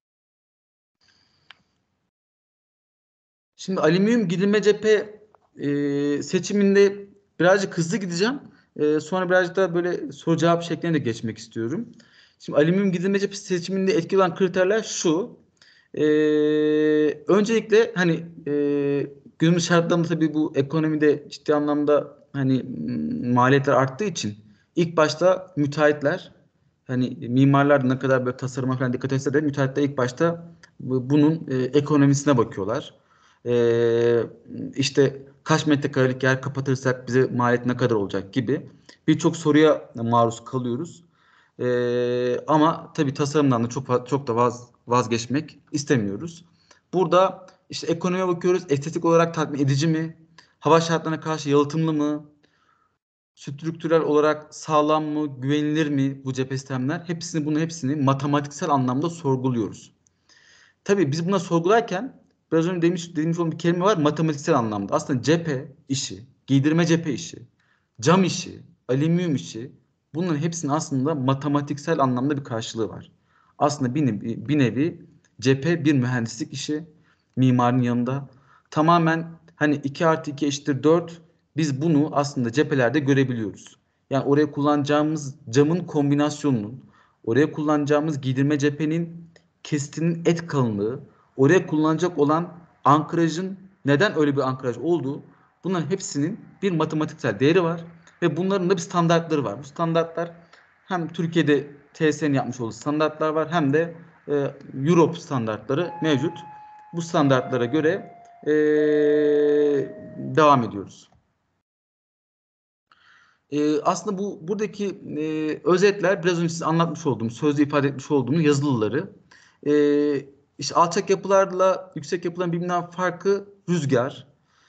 [SPEAKER 1] Şimdi alüminyum gidilme cephe seçiminde birazcık hızlı gideceğim. Sonra birazcık daha böyle soru cevap şeklinde de geçmek istiyorum. Şimdi alüminyum gidilme cephe seçiminde etkili olan kriterler şu. E, Öncelikle hani günümüz şartlarında tabii bu ekonomide ciddi anlamda hani maliyetler arttığı için ilk başta müteahhitler hani mimarlar da ne kadar böyle tasarıma falan dikkat etse de müteahhitler ilk başta bunun ekonomisine bakıyorlar. E, işte kaç metrekarelik yer kapatırsak bize maliyet ne kadar olacak gibi birçok soruya maruz kalıyoruz. Ama tabii tasarımdan da çok da vazgeçmek istemiyoruz. Burada işte ekonomiye bakıyoruz. Estetik olarak tatmin edici mi? Hava şartlarına karşı yalıtımlı mı? Strüktürel olarak sağlam mı? Güvenilir mi bu cephe sistemler? Bunun hepsini matematiksel anlamda sorguluyoruz. Tabii biz buna sorgularken biraz önce dediğimiz olan bir kelime var, matematiksel anlamda. Aslında cephe işi, giydirme cephe işi, cam işi, alüminyum işi, bunların hepsinin aslında matematiksel anlamda bir karşılığı var. Aslında bir nevi cephe bir mühendislik işi, mimarın yanında. Tamamen hani 2 artı 2 eşittir 4, biz bunu aslında cephelerde görebiliyoruz. Yani oraya kullanacağımız camın kombinasyonunun, oraya kullanacağımız giydirme cephenin kesitinin et kalınlığı, oraya kullanacak olan ankrajın neden öyle bir ankraj olduğu, bunların hepsinin bir matematiksel değeri var ve bunların da bir standartları var. Bu standartlar hem Türkiye'de TSE'nin yapmış olduğu standartlar var, hem de Europe standartları mevcut. Bu standartlara göre devam ediyoruz. Aslında buradaki özetler biraz önce size anlatmış olduğum, sözlü ifade etmiş olduğum yazılıları. İşte alçak yapılarla yüksek yapıların birbirinden farkı rüzgar.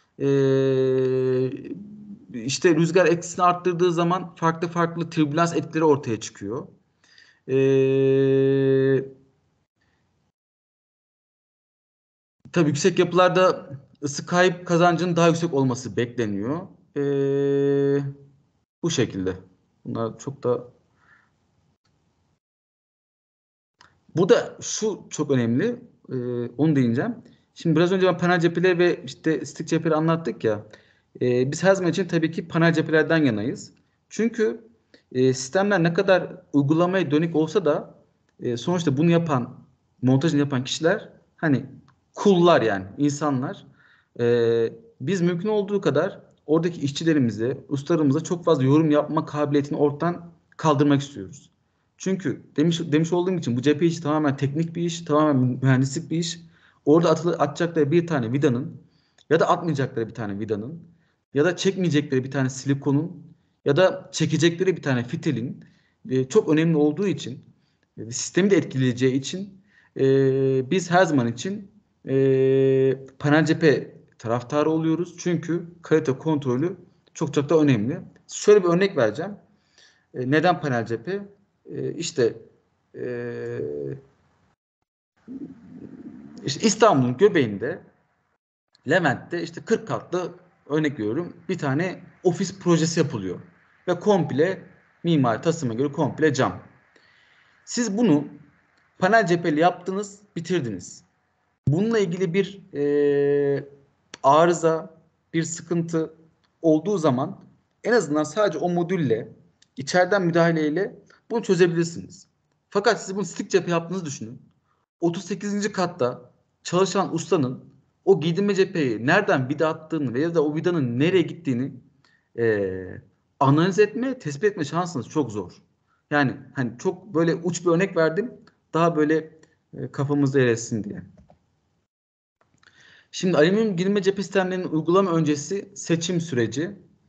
[SPEAKER 1] İşte rüzgar etkisini arttırdığı zaman farklı farklı türbülans etkileri ortaya çıkıyor. Tabii yüksek yapılarda ısı kayıp kazancının daha yüksek olması bekleniyor. Bu şekilde. Bunlar çok da... Burada şu çok önemli. Onu değineceğim. Şimdi biraz önce ben panel cepheleri ve işte stik cepheleri anlattık ya. Biz her zaman için tabii ki panel cephelerden yanayız. Çünkü sistemler ne kadar uygulamaya dönük olsa da sonuçta bunu yapan, montajını yapan kişiler hani kullar, yani insanlar. Biz mümkün olduğu kadar oradaki işçilerimize, ustalarımıza çok fazla yorum yapma kabiliyetini ortadan kaldırmak istiyoruz. Çünkü demiş olduğum için bu cephe işi tamamen teknik bir iş, tamamen mühendislik bir iş. Orada atacakları bir tane vidanın ya da atmayacakları bir tane vidanın ya da çekmeyecekleri bir tane silikonun ya da çekecekleri bir tane fitilin çok önemli olduğu için, sistemi de etkileyeceği için biz her zaman için panel cephe taraftarı oluyoruz. Çünkü kalite kontrolü çok çok da önemli. Şöyle bir örnek vereceğim. Neden panel cephe? İşte e, işte İstanbul'un göbeğinde, Levent'te işte 40 katlı, örnek veriyorum, bir tane ofis projesi yapılıyor. Ve komple mimari tasarıma göre komple cam. Siz bunu panel cepheli yaptınız, bitirdiniz. Bununla ilgili bir arıza, bir sıkıntı olduğu zaman en azından sadece o modülle, içeriden müdahaleyle bunu çözebilirsiniz. Fakat siz bunu stik cephe yaptığınızı düşünün. 38. katta çalışan ustanın o giydirme cepheyi nereden vida attığını veya da o vidanın nereye gittiğini analiz etme, tespit etme şansınız çok zor. Yani hani çok böyle uç bir örnek verdim. Daha böyle kafamızda yer etsin diye. Şimdi alüminyum giydirme cephe sistemlerinin uygulama öncesi seçim süreci.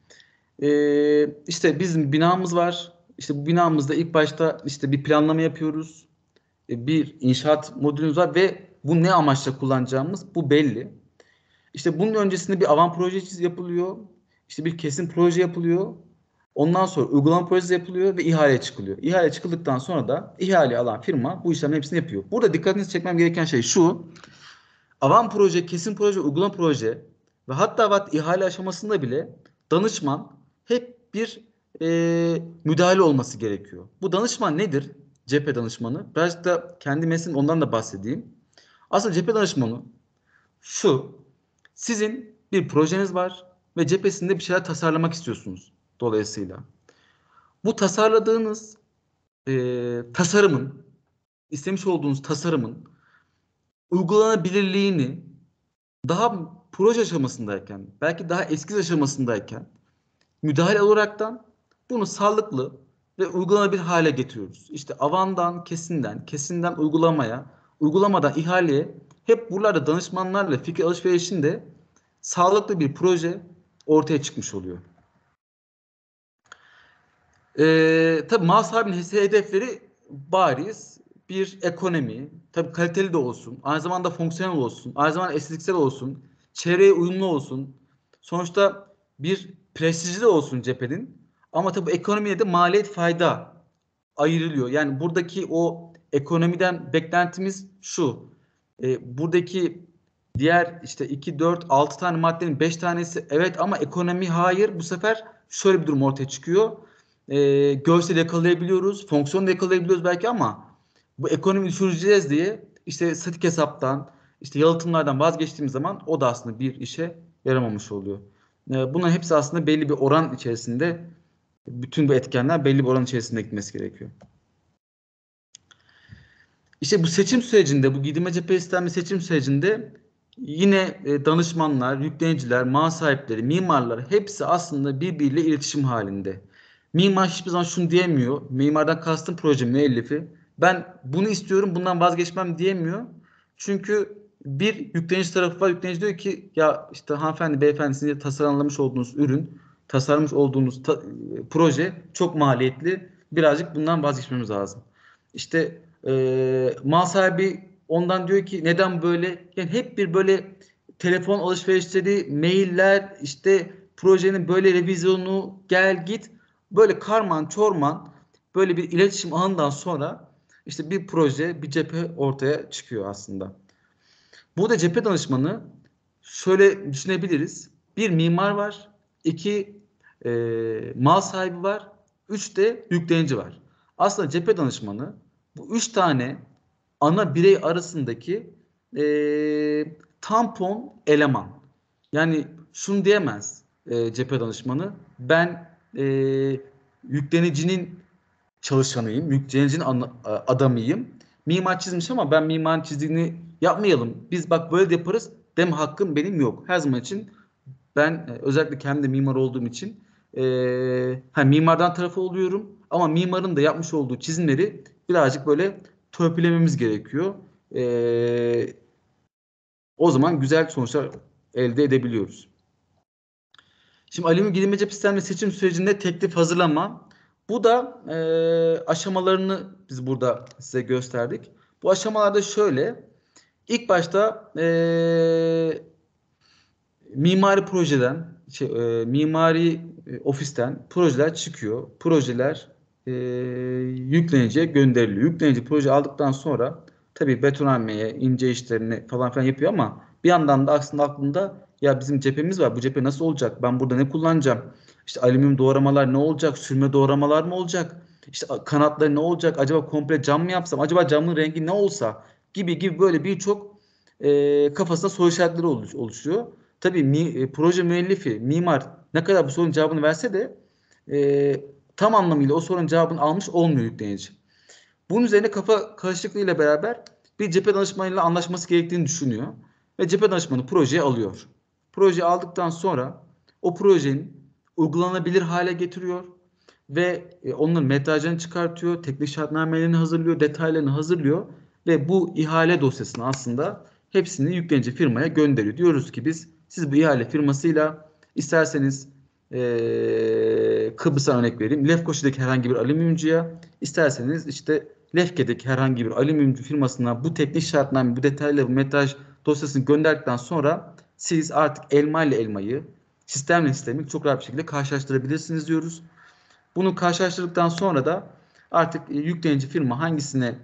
[SPEAKER 1] İşte bizim binamız var. İşte bu binamızda ilk başta işte bir planlama yapıyoruz. Bir inşaat modülümüz var ve bu ne amaçla kullanacağımız bu belli. İşte bunun öncesinde bir avan projesi yapılıyor. İşte bir kesim proje yapılıyor. Ondan sonra uygulama projesi yapılıyor ve ihale çıkılıyor. İhale çıkıldıktan sonra da ihale alan firma bu işlerin hepsini yapıyor. Burada dikkatinizi çekmem gereken şey şu: avan proje, kesim proje, uygulama proje ve hatta ihale aşamasında bile danışman hep bir müdahale olması gerekiyor. Bu danışman nedir? Cephe danışmanı. Birazcık da kendi mesleğim, ondan da bahsedeyim. Aslında cephe danışmanı şu: sizin bir projeniz var ve cephesinde bir şeyler tasarlamak istiyorsunuz dolayısıyla. Bu tasarladığınız tasarımın, istemiş olduğunuz tasarımın uygulanabilirliğini daha proje aşamasındayken, belki daha eskiz aşamasındayken müdahale olaraktan bunu sağlıklı ve uygulanabilir hale getiriyoruz. İşte avandan kesinden, kesinden uygulamaya, uygulamadan ihaleye, hep buralarda danışmanlarla fikir alışverişinde sağlıklı bir proje ortaya çıkmış oluyor. Tabii mal sahibinin hedefleri bariz: bir ekonomi, tabii kaliteli de olsun, aynı zamanda fonksiyonel olsun, aynı zamanda estetiksel olsun, çevreye uyumlu olsun. Sonuçta bir prestijli de olsun cephenin. Ama tabii ekonomiye de maliyet fayda ayrılıyor. Yani buradaki o ekonomiden beklentimiz şu: Buradaki diğer işte 2, 4, 6 tane maddenin 5 tanesi evet ama ekonomi hayır. Bu sefer şöyle bir durum ortaya çıkıyor. Görsel yakalayabiliyoruz, fonksiyon da yakalayabiliyoruz belki ama bu ekonomi düşüreceğiz diye işte statik hesaptan, işte yalıtımlardan vazgeçtiğimiz zaman o da aslında bir işe yaramamış oluyor. Bunların hepsi aslında belli bir oran içerisinde, bütün bu etkenler belli bir oran içerisinde gitmesi gerekiyor. İşte bu seçim sürecinde, bu giydirme cephe sistemi seçim sürecinde yine danışmanlar, yükleniciler, mal sahipleri, mimarlar hepsi aslında birbiriyle iletişim halinde. Mimar hiçbir zaman şunu diyemiyor. Mimardan kastım proje müellifi. Ben bunu istiyorum, bundan vazgeçmem diyemiyor. Çünkü bir yüklenici tarafı var. Yüklenici diyor ki ya işte hanımefendi, beyefendi sizin tasarlamış olduğunuz ürün, tasarlamış olduğunuz proje çok maliyetli. Birazcık bundan vazgeçmemiz lazım. İşte mal sahibi ondan diyor ki neden böyle? Yani hep bir böyle telefon alışverişleri, mailler, işte projenin böyle revizyonu, gel git, böyle karman çorman böyle bir iletişim ağından sonra işte bir proje, bir cephe ortaya çıkıyor aslında. Burada cephe danışmanı şöyle düşünebiliriz. Bir mimar var, iki mal sahibi var, üç de yüklenici var. Aslında cephe danışmanı bu üç tane ana birey arasındaki tampon eleman. Yani şunu diyemez cephe danışmanı. Ben yüklenicinin çalışanıyım, yüklenicinin adamıyım. Mimar çizmiş ama ben mimarın çizdiğini yapmayalım. Biz bak böyle de yaparız deme hakkım benim yok. Her zaman için ben özellikle kendi de mimar olduğum için mimardan tarafı oluyorum ama mimarın da yapmış olduğu çizimleri birazcık böyle törpülememiz gerekiyor. O zaman güzel sonuçlar elde edebiliyoruz. Şimdi alüminyum giydirme cephe sistemleri seçim sürecinde teklif hazırlama. Bu da aşamalarını biz burada size gösterdik. Bu aşamalarda şöyle. İlk başta mimari projeden, mimari ofisten projeler çıkıyor. Projeler yükleniciye gönderiliyor. Yüklenici proje aldıktan sonra tabii betonarmeye, ince işlerini falan filan yapıyor ama bir yandan da aslında aklında ya bizim cephemiz var. Bu cephe nasıl olacak? Ben burada ne kullanacağım? İşte alüminyum doğramalar ne olacak? Sürme doğramalar mı olacak? İşte kanatları ne olacak? Acaba komple cam mı yapsam? Acaba camın rengi ne olsa? Gibi böyle birçok kafasında soru işaretleri oluşuyor. Tabii proje müellifi, mimar ne kadar bu sorunun cevabını verse de tam anlamıyla o sorunun cevabını almış olmuyor yüklenici. Bunun üzerine kafa karışıklığıyla beraber bir cephe danışmanıyla anlaşması gerektiğini düşünüyor. Ve cephe danışmanı projeyi alıyor. Projeyi aldıktan sonra o projenin uygulanabilir hale getiriyor ve onların metrajlarını çıkartıyor, teknik şartnamelerini hazırlıyor, detaylarını hazırlıyor ve bu ihale dosyasını aslında hepsini yüklenici firmaya gönderiyor. Diyoruz ki biz siz bu ihale firmasıyla isterseniz Kıbrıs'a örnek vereyim. Lefkoşa'daki herhangi bir alüminyumcuya, isterseniz işte Lefke'deki herhangi bir alüminyumcu firmasına bu teknik şartname, bu detaylı metraj dosyasını gönderdikten sonra siz artık elma ile elmayı, sistemle sistemi çok rahat bir şekilde karşılaştırabilirsiniz diyoruz. Bunu karşılaştırdıktan sonra da artık yüklenici firma hangisine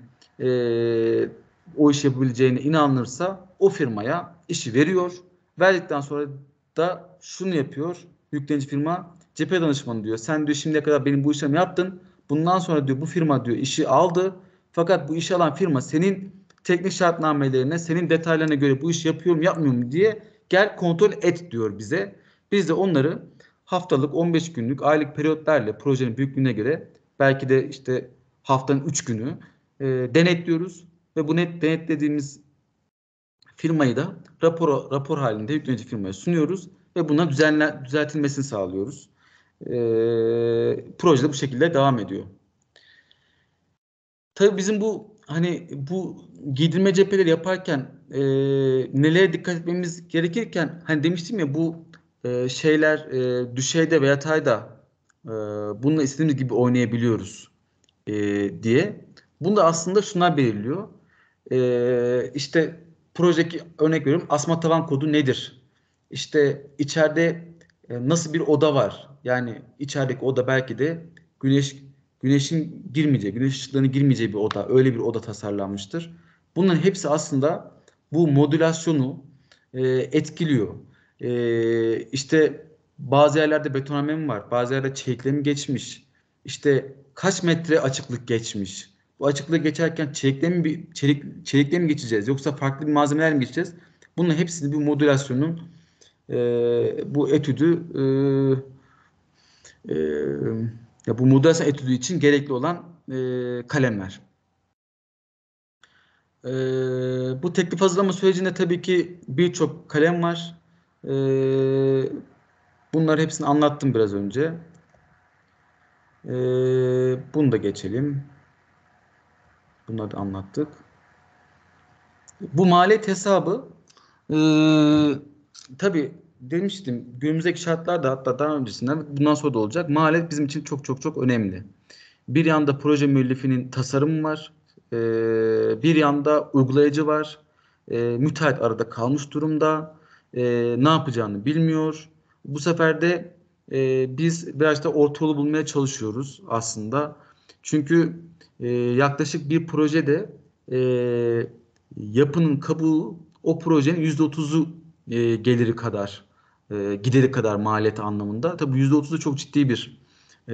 [SPEAKER 1] o iş yapabileceğine inanırsa o firmaya işi veriyor. Verdikten sonra da şunu yapıyor. Yüklenici firma cephe danışmanı diyor. Sen diyor şimdiye kadar benim bu işlemi yaptın. Bundan sonra diyor bu firma diyor işi aldı. Fakat bu işi alan firma senin teknik şartnamelerine, senin detaylarına göre bu işi yapıyor mu yapmıyor mu diye gel kontrol et diyor bize. Biz de onları haftalık, 15 günlük, aylık periyotlarla projenin büyüklüğüne göre belki de işte haftanın 3 günü denetliyoruz ve bu denetlediğimiz firmayı da rapor halinde yüklenici firmaya sunuyoruz ve buna düzeltilmesini sağlıyoruz. Proje de bu şekilde devam ediyor. Tabii bizim bu hani bu giydirme cepheleri yaparken nelere dikkat etmemiz gerekirken hani demiştim ya bu şeyler düşeyde ve yatayda bununla istediğimiz gibi oynayabiliyoruz diye. Bunu da aslında şuna belirliyor. İşte projedeki örnek veriyorum asma tavan kodu nedir? İşte içeride nasıl bir oda var? Yani içerideki oda belki de güneşin girmeyeceği, güneş ışıklarının girmeyeceği bir oda. Öyle bir oda tasarlanmıştır. Bunların hepsi aslında bu modülasyonu etkiliyor. İşte bazı yerlerde betonarme mi var, bazı yerde çelikle mi geçmiş, işte kaç metre açıklık geçmiş. Bu açıklığı geçerken çelikle mi geçeceğiz yoksa farklı bir malzemeler mi geçeceğiz? Bunun hepsini bu modülasyonun bu etüdü e, ya bu modülasyon etüdü için gerekli olan kalemler. Bu teklif hazırlama sürecinde tabii ki birçok kalem var. Bunları hepsini anlattım biraz önce. Bunu da geçelim. Bunları da anlattık. Bu maliyet hesabı e, tabii demiştim günümüzdeki şartlarda hatta daha öncesinden bundan sonra da olacak. Maliyet bizim için çok çok çok önemli. Bir yanda proje müellifinin tasarımı var. Bir yanda uygulayıcı var. Müteahhit arada kalmış durumda. Ne yapacağını bilmiyor. Bu sefer de biz biraz da orta yolu bulmaya çalışıyoruz aslında. Çünkü yaklaşık bir projede yapının kabuğu o projenin %30'u geliri kadar gideri kadar maliyeti anlamında. Tabii %30'u çok ciddi bir e,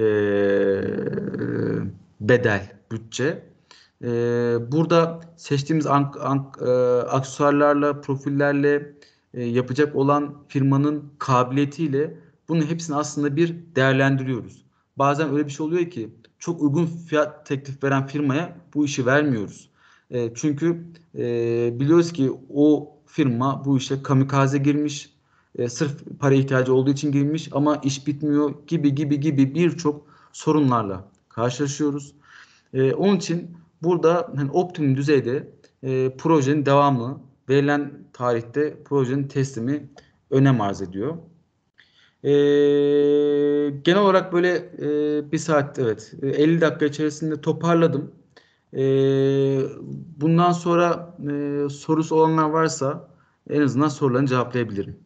[SPEAKER 1] bedel, bütçe. Burada seçtiğimiz aksesuarlarla, profillerle yapacak olan firmanın kabiliyetiyle bunun hepsini aslında bir değerlendiriyoruz. Bazen öyle bir şey oluyor ki çok uygun fiyat teklif veren firmaya bu işi vermiyoruz. Çünkü biliyoruz ki o firma bu işe kamikaze girmiş, sırf para ihtiyacı olduğu için girmiş ama iş bitmiyor gibi birçok sorunlarla karşılaşıyoruz. Onun için burada hani optimum düzeyde projenin devamı verilen tarihte projenin teslimi önem arz ediyor. Genel olarak böyle bir saat evet 50 dakika içerisinde toparladım. Bundan sonra sorusu olanlar varsa en azından sorularını cevaplayabilirim.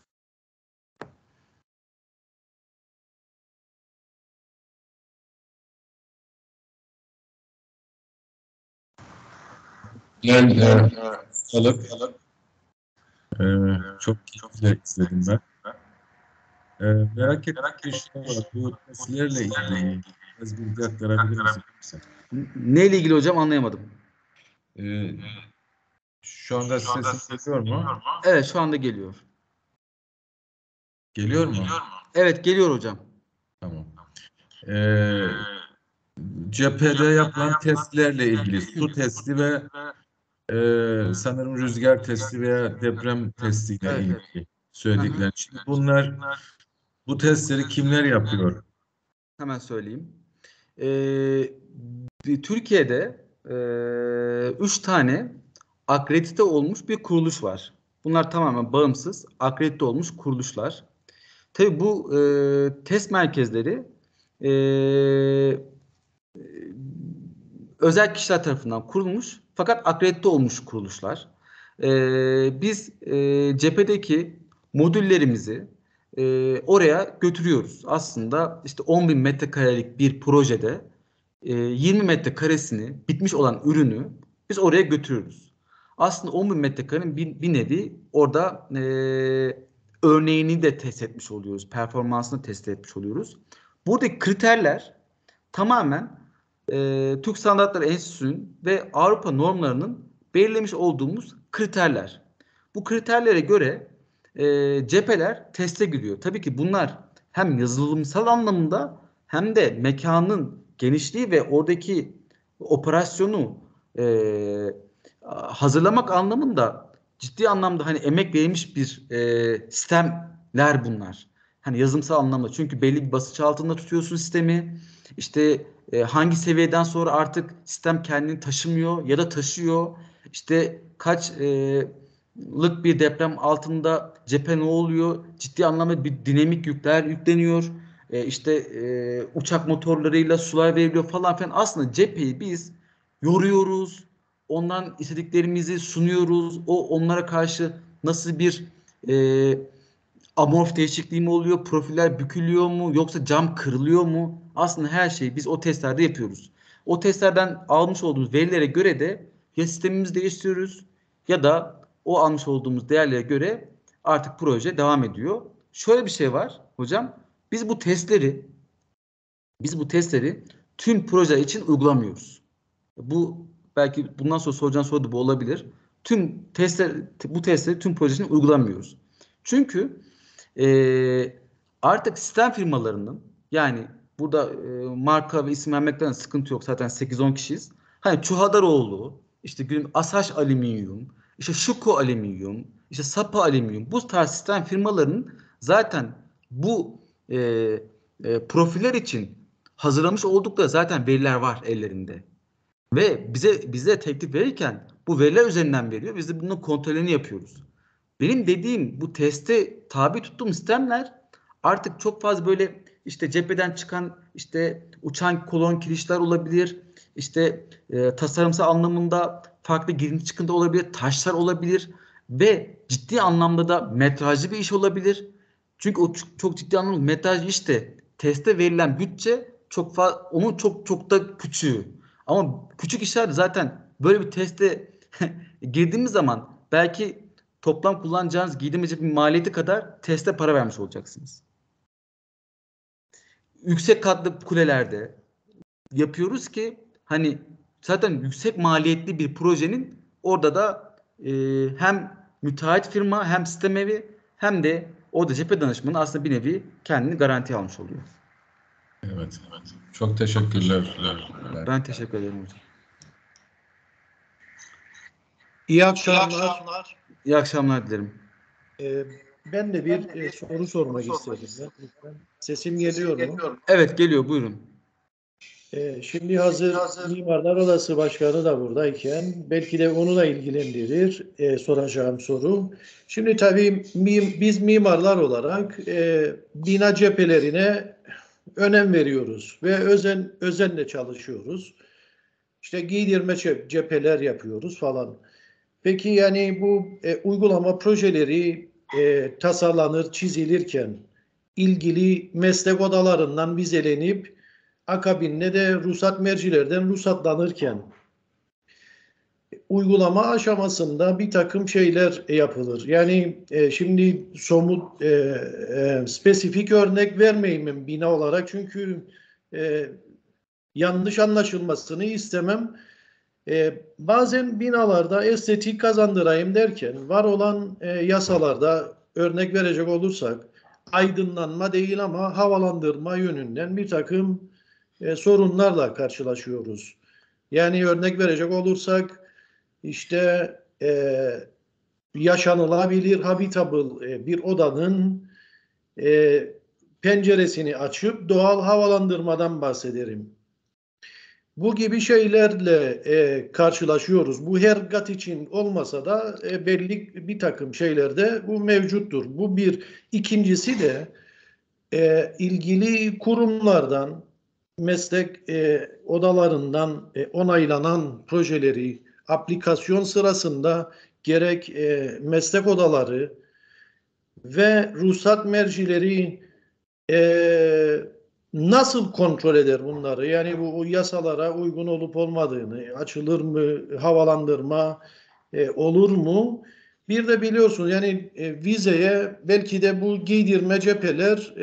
[SPEAKER 3] Ben alıp e, çok keyifle izledim ben. Merak ettiğim bir şey var. Bu testlerle ilgili biraz bilgi aktarabilir misin?
[SPEAKER 1] Neyle ilgili hocam anlayamadım.
[SPEAKER 3] E, Şu anda sesim geliyor mu?
[SPEAKER 1] Evet şu anda geliyor.
[SPEAKER 3] Geliyor mu?
[SPEAKER 1] Evet geliyor hocam.
[SPEAKER 3] Tamam. E, Cephede yapılan testlerle ilgili su testi ve sanırım rüzgar testi veya deprem testiyle
[SPEAKER 1] Evet, evet.
[SPEAKER 3] ilgili söylediklerim. Şimdi bu testleri kimler yapıyor?
[SPEAKER 1] Hemen söyleyeyim. Türkiye'de 3 tane akredite olmuş bir kuruluş var. Bunlar tamamen bağımsız, akredite olmuş kuruluşlar. Tabii bu test merkezleri e, özel kişiler tarafından kurulmuş fakat akredite olmuş kuruluşlar. Biz cephedeki modüllerimizi oraya götürüyoruz. Aslında işte 10.000 metrekarelik bir projede 20 metrekaresini bitmiş olan ürünü biz oraya götürüyoruz. Aslında 10.000 metrekarenin bir nevi orada örneğini de test etmiş oluyoruz. Performansını test etmiş oluyoruz. Buradaki kriterler tamamen Türk Standartları Enstitüsü'nün ve Avrupa normlarının belirlemiş olduğumuz kriterler. Bu kriterlere göre cepheler teste giriyor. Tabii ki bunlar hem yazılımsal anlamında hem de mekanın genişliği ve oradaki operasyonu e, hazırlamak anlamında ciddi anlamda hani emek verilmiş bir sistemler bunlar. Hani yazılımsal anlamda çünkü belli bir basınç altında tutuyorsun sistemi. İşte hangi seviyeden sonra artık sistem kendini taşımıyor ya da taşıyor. İşte kaç lık bir deprem altında cephe ne oluyor? Ciddi anlamda bir dinamik yükler yükleniyor. İşte uçak motorlarıyla sular veriliyor falan filan. Aslında cepheyi biz yoruyoruz. Ondan istediklerimizi sunuyoruz. O onlara karşı nasıl bir e, amorf değişikliği mi oluyor? Profiller bükülüyor mu? Yoksa cam kırılıyor mu? Aslında her şeyi biz o testlerde yapıyoruz. O testlerden almış olduğumuz verilere göre de ya sistemimizi değiştiriyoruz ya da o almış olduğumuz değerlere göre artık proje devam ediyor. Şöyle bir şey var hocam. Biz bu testleri tüm proje için uygulamıyoruz. Bu belki bundan sonra soracağın soru da bu olabilir. Bu testleri tüm proje için uygulamıyoruz. Çünkü artık sistem firmalarının, yani burada marka ve isim vermekten sıkıntı yok. Zaten 8-10 kişiyiz. Hani Çuhadaroğlu, işte Asaş Alüminyum, işte Şuko Alüminyum, işte Sapa Alüminyum, bu tarz sistem firmalarının zaten bu profiller için hazırlamış oldukları zaten veriler var ellerinde. Ve bize teklif verirken bu veriler üzerinden veriyor. Biz de bunun kontrolünü yapıyoruz. Benim dediğim bu teste tabi tuttuğum sistemler artık çok fazla böyle işte cepheden çıkan işte uçan kolon kirişler olabilir. İşte tasarımsal anlamında farklı girinti çıkıntı olabilir. Taşlar olabilir. Ve ciddi anlamda da metrajlı bir iş olabilir. Çünkü o çok ciddi anlamda metrajlı işte teste verilen bütçe çok fazla, onun çok da küçüğü. Ama küçük işler zaten böyle bir teste girdiğimiz zaman belki toplam kullanacağınız giydirme cephe maliyeti kadar teste para vermiş olacaksınız. Yüksek katlı kulelerde yapıyoruz ki hani zaten yüksek maliyetli bir projenin orada da hem müteahhit firma hem sistem evi hem de orada cephe danışmanı aslında bir nevi kendini garantiye almış oluyor.
[SPEAKER 3] Evet. Çok teşekkürler.
[SPEAKER 1] Ben teşekkür ederim hocam.
[SPEAKER 4] İyi akşamlar.
[SPEAKER 1] İyi akşamlar dilerim.
[SPEAKER 4] Ben de bir soru sormak istedim. Sesim geliyor mu?
[SPEAKER 1] Evet, geliyor, buyurun.
[SPEAKER 4] Şimdi hazır Mimarlar Odası Başkanı da buradayken belki de onu da ilgilendirir soracağım soru. Şimdi tabii biz mimarlar olarak bina cephelerine önem veriyoruz ve özenle çalışıyoruz. İşte giydirme cepheler yapıyoruz falan. Peki yani bu uygulama projeleri tasarlanır, çizilirken ilgili meslek odalarından vizelenip akabinde de ruhsat mercilerden ruhsatlanırken uygulama aşamasında bir takım şeyler yapılır. Yani şimdi somut spesifik örnek vermeyeyim bina olarak çünkü yanlış anlaşılmasını istemem. Bazen binalarda estetik kazandırayım derken var olan yasalarda örnek verecek olursak aydınlanma değil ama havalandırma yönünden bir takım sorunlarla karşılaşıyoruz. Yani örnek verecek olursak işte yaşanılabilir, habitable bir odanın penceresini açıp doğal havalandırmadan bahsederim. Bu gibi şeylerle karşılaşıyoruz. Bu her gat için olmasa da belli bir takım şeylerde bu mevcuttur. Bu bir. İkincisi de ilgili kurumlardan, meslek odalarından onaylanan projeleri aplikasyon sırasında gerek meslek odaları ve ruhsat mercileri nasıl kontrol eder bunları? Yani bu yasalara uygun olup olmadığını, açılır mı, havalandırma olur mu? Bir de biliyorsunuz yani vizeye belki de bu giydirme cepheler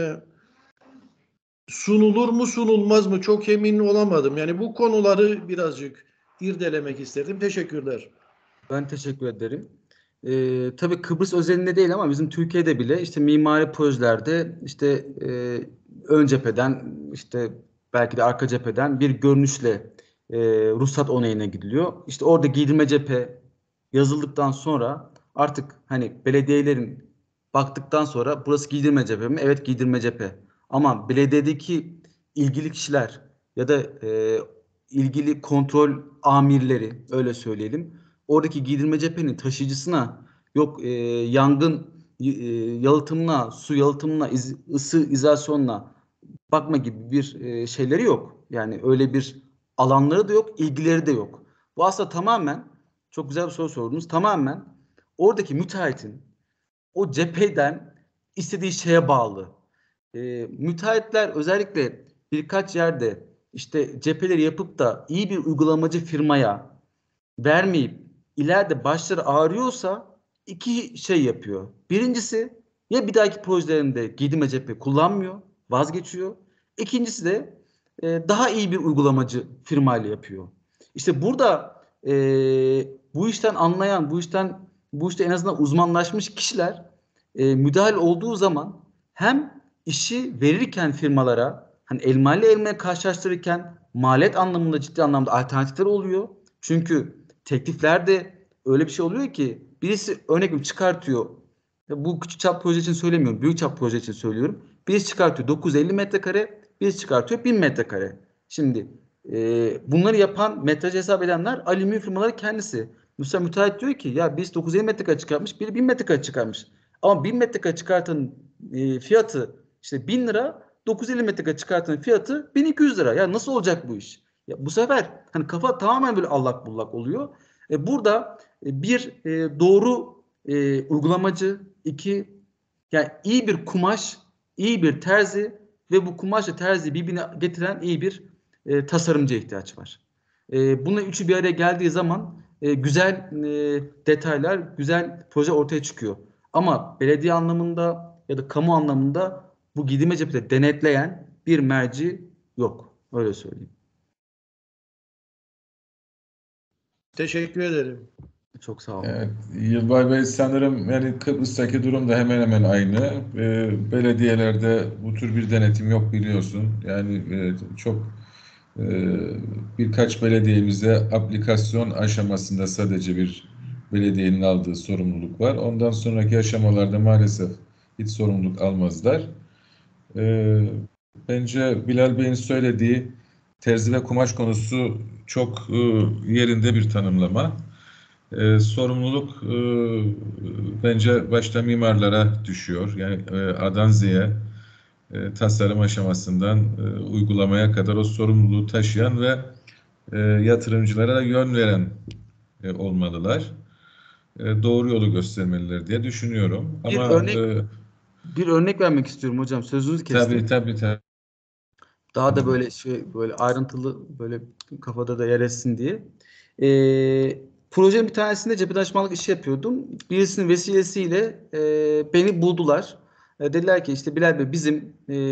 [SPEAKER 4] sunulur mu sunulmaz mı çok emin olamadım. Yani bu konuları birazcık irdelemek istedim. Teşekkürler.
[SPEAKER 1] Ben teşekkür ederim. Tabii Kıbrıs özelinde değil ama bizim Türkiye'de bile işte mimari projelerde işte ön cepheden işte belki de arka cepheden bir görünüşle ruhsat onayına gidiliyor. İşte orada giydirme cephe yazıldıktan sonra artık hani belediyelerin baktıktan sonra burası giydirme cephe mi? Evet, giydirme cephe. Ama belediyedeki ilgili kişiler ya da ilgili kontrol amirleri, öyle söyleyelim, oradaki giydirme cephenin taşıyıcısına yok yangın yalıtımına, su yalıtımına, ısı izolasyonuna bakma gibi bir şeyleri yok. Yani öyle bir alanları da yok, ilgileri de yok. Bu aslında tamamen, çok güzel bir soru sordunuz. Tamamen oradaki müteahhitin o cepheden istediği şeye bağlı. Müteahhitler özellikle birkaç yerde işte cepheleri yapıp da iyi bir uygulamacı firmaya vermeyip ileride başları ağrıyorsa iki şey yapıyor. Birincisi, ya bir dahaki projelerinde giydirme cephe kullanmıyor, vazgeçiyor. İkincisi de daha iyi bir uygulamacı firmayla yapıyor. İşte burada bu işten anlayan, bu işte en azından uzmanlaşmış kişiler müdahil olduğu zaman hem işi verirken firmalara, hani elma ile elmaya karşılaştırırken maliyet anlamında ciddi anlamda alternatifler oluyor. Çünkü tekliflerde öyle bir şey oluyor ki birisi örnek veriyorum çıkartıyor. Bu küçük çap proje için söylemiyorum. Büyük çap proje için söylüyorum. Birisi çıkartıyor 950 metrekare, birisi çıkartıyor 1000 metrekare. Şimdi bunları yapan, metraj hesap edenler alüminyum firmaları kendisi. Mesela müteahhit diyor ki ya biz 950 metrekare çıkartmış, biri 1000 metrekare çıkarmış. Ama 1000 metrekare çıkartan fiyatı işte 1000 lira, 950 metrekare çıkartan fiyatı 1200 lira. Ya nasıl olacak bu iş? Ya bu sefer hani kafa tamamen böyle allak bullak oluyor. Burada bir doğru uygulamacı, iki yani iyi bir kumaş, iyi bir terzi ve bu kumaşla terziyi birbirine getiren iyi bir tasarımcıya ihtiyaç var. Bunun üçü bir araya geldiği zaman güzel detaylar, güzel proje ortaya çıkıyor. Ama belediye anlamında ya da kamu anlamında bu giydirme cephede denetleyen bir merci yok. Öyle söyleyeyim.
[SPEAKER 4] Teşekkür ederim.
[SPEAKER 1] Çok sağ olun.
[SPEAKER 3] Evet, Yılmaz Bey sanırım yani Kıbrıs'taki durum da hemen hemen aynı. Belediyelerde bu tür bir denetim yok biliyorsun. Yani çok birkaç belediyemizde aplikasyon aşamasında sadece bir belediyenin aldığı sorumluluk var. Ondan sonraki aşamalarda maalesef hiç sorumluluk almazlar. Bence Bilal Bey'in söylediği terzi ve kumaş konusu çok yerinde bir tanımlama. Sorumluluk bence başta mimarlara düşüyor. Yani A'dan Z'ye tasarım aşamasından uygulamaya kadar o sorumluluğu taşıyan ve yatırımcılara da yön veren olmalılar. Doğru yolu göstermeliler diye düşünüyorum.
[SPEAKER 1] Bir örnek vermek istiyorum hocam. Sözünüzü kestim.
[SPEAKER 3] Tabii.
[SPEAKER 1] Daha da böyle ayrıntılı böyle kafada da yer etsin diye. Projenin bir tanesinde cephedaşmalık işi yapıyordum. Birisinin vesilesiyle beni buldular. Dediler ki işte Bilal Bey bizim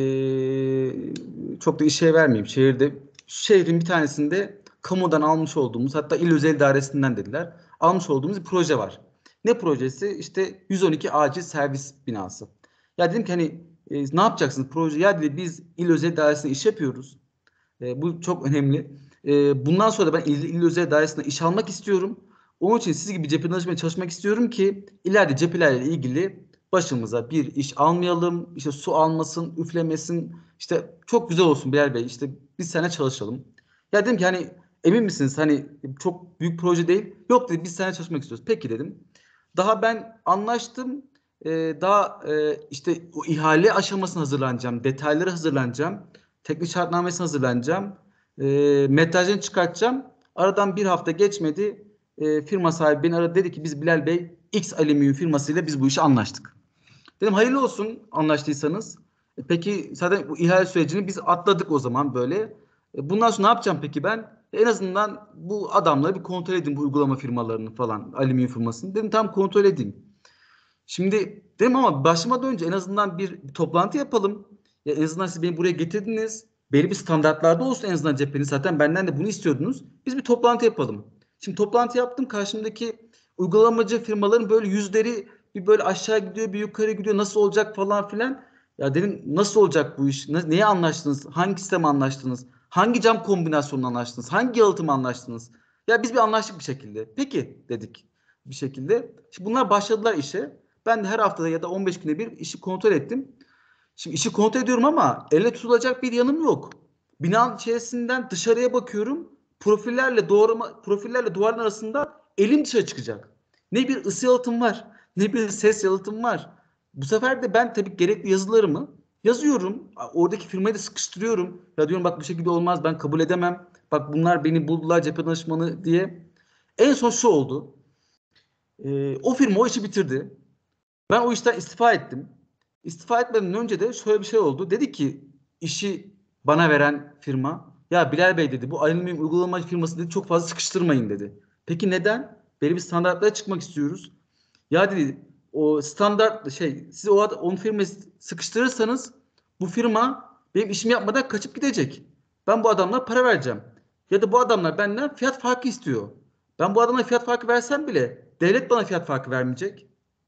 [SPEAKER 1] çok da işe vermeyeyim şehrin bir tanesinde kamudan almış olduğumuz hatta il özel idaresinden dediler. Almış olduğumuz bir proje var. Ne projesi? İşte 112 acil servis binası. Ya dedim ki hani ne yapacaksınız proje? Ya dedi biz il özel dairesinde iş yapıyoruz. Bu çok önemli. Bundan sonra da ben il özel dairesinde iş almak istiyorum. Onun için siz gibi cephe danışmaya çalışmak istiyorum ki ileride cephelerle ilgili başımıza bir iş almayalım. İşte su almasın, üflemesin. İşte çok güzel olsun Bilal Bey. İşte biz seninle çalışalım. Ya dedim ki hani emin misiniz? Hani çok büyük proje değil. Yok dedi biz seninle çalışmak istiyoruz. Peki dedim. Daha ben anlaştım. İşte o ihale aşamasına hazırlanacağım. Detayları hazırlanacağım. Teknik şartnamesine hazırlanacağım. Metrajını çıkartacağım. Aradan bir hafta geçmedi. Firma sahibi beni aradı. Dedi ki biz Bilal Bey X alüminyum firmasıyla biz bu işi anlaştık. Dedim hayırlı olsun anlaştıysanız. Peki zaten bu ihale sürecini biz atladık o zaman böyle. Bundan sonra ne yapacağım peki ben? En azından bu adamları bir kontrol edeyim bu uygulama firmalarını falan alüminyum firmasını. Dedim tamam kontrol edeyim. Şimdi dedim ama başlamadan önce en azından bir toplantı yapalım. Ya en azından siz beni buraya getirdiniz. Belli bir standartlarda olsun en azından cepheniz. Zaten benden de bunu istiyordunuz. Biz bir toplantı yapalım. Şimdi toplantı yaptım. Karşımdaki uygulamacı firmaların böyle yüzleri bir böyle aşağı gidiyor, bir yukarı gidiyor. Nasıl olacak falan filan. Ya dedim nasıl olacak bu iş? Neye anlaştınız? Hangi sisteme anlaştınız? Hangi cam kombinasyonuna anlaştınız? Hangi yalıtıma anlaştınız? Ya biz bir anlaştık bir şekilde. Peki dedik bir şekilde. Şimdi bunlar başladılar işe. Ben de her haftada ya da 15 günde bir işi kontrol ettim. Şimdi işi kontrol ediyorum ama elle tutulacak bir yanım yok. Binanın içerisinden dışarıya bakıyorum. Profillerle duvarın arasında elim dışarı çıkacak. Ne bir ısı yalıtım var, ne bir ses yalıtım var. Bu sefer de ben tabii gerekli yazılarımı yazıyorum. Oradaki firmayı da sıkıştırıyorum. Ya diyorum bak bu şekilde olmaz ben kabul edemem. Bak bunlar beni buldular cephe danışmanı diye. En son şu oldu. O firma o işi bitirdi. Ben o işten istifa ettim. İstifa etmeden önce de şöyle bir şey oldu. Dedi ki işi bana veren firma ya Bilal Bey dedi bu alüminyum uygulama firması dedi çok fazla sıkıştırmayın dedi. Peki neden? belli bir standartlara çıkmak istiyoruz. Ya dedi o standart siz onun firmayı sıkıştırırsanız bu firma benim işimi yapmadan kaçıp gidecek. Ben bu adamlara para vereceğim. Ya da bu adamlar benden fiyat farkı istiyor. Ben bu adamlara fiyat farkı versem bile devlet bana fiyat farkı vermeyecek.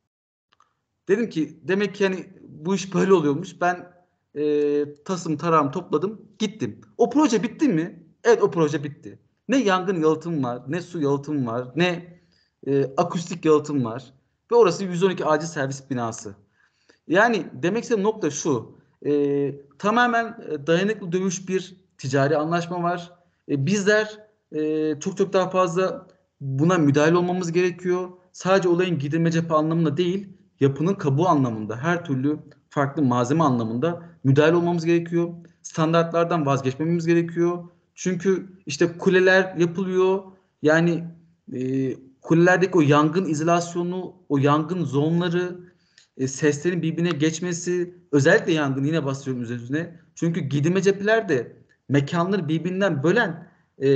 [SPEAKER 1] Dedim ki demek ki yani bu iş böyle oluyormuş. Ben tasım tarağımı topladım, gittim. O proje bitti mi? Evet, o proje bitti. Ne yangın yalıtım var, ne su yalıtım var, ne akustik yalıtım var. Ve orası 112 acil servis binası. Yani demek istediğim nokta şu. Tamamen dayanıklı dövüş bir ticari anlaşma var. Bizler çok daha fazla buna müdahale olmamız gerekiyor. Sadece olayın gidilme cephe anlamında değil, yapının kabuğu anlamında, her türlü farklı malzeme anlamında müdahale olmamız gerekiyor. Standartlardan vazgeçmememiz gerekiyor. Çünkü işte kuleler yapılıyor. Yani kulelerdeki o yangın izolasyonu, o yangın zonları, seslerin birbirine geçmesi, özellikle yangın, yine basıyorum üzerine. Çünkü gidilme cepheler de mekanları birbirinden bölen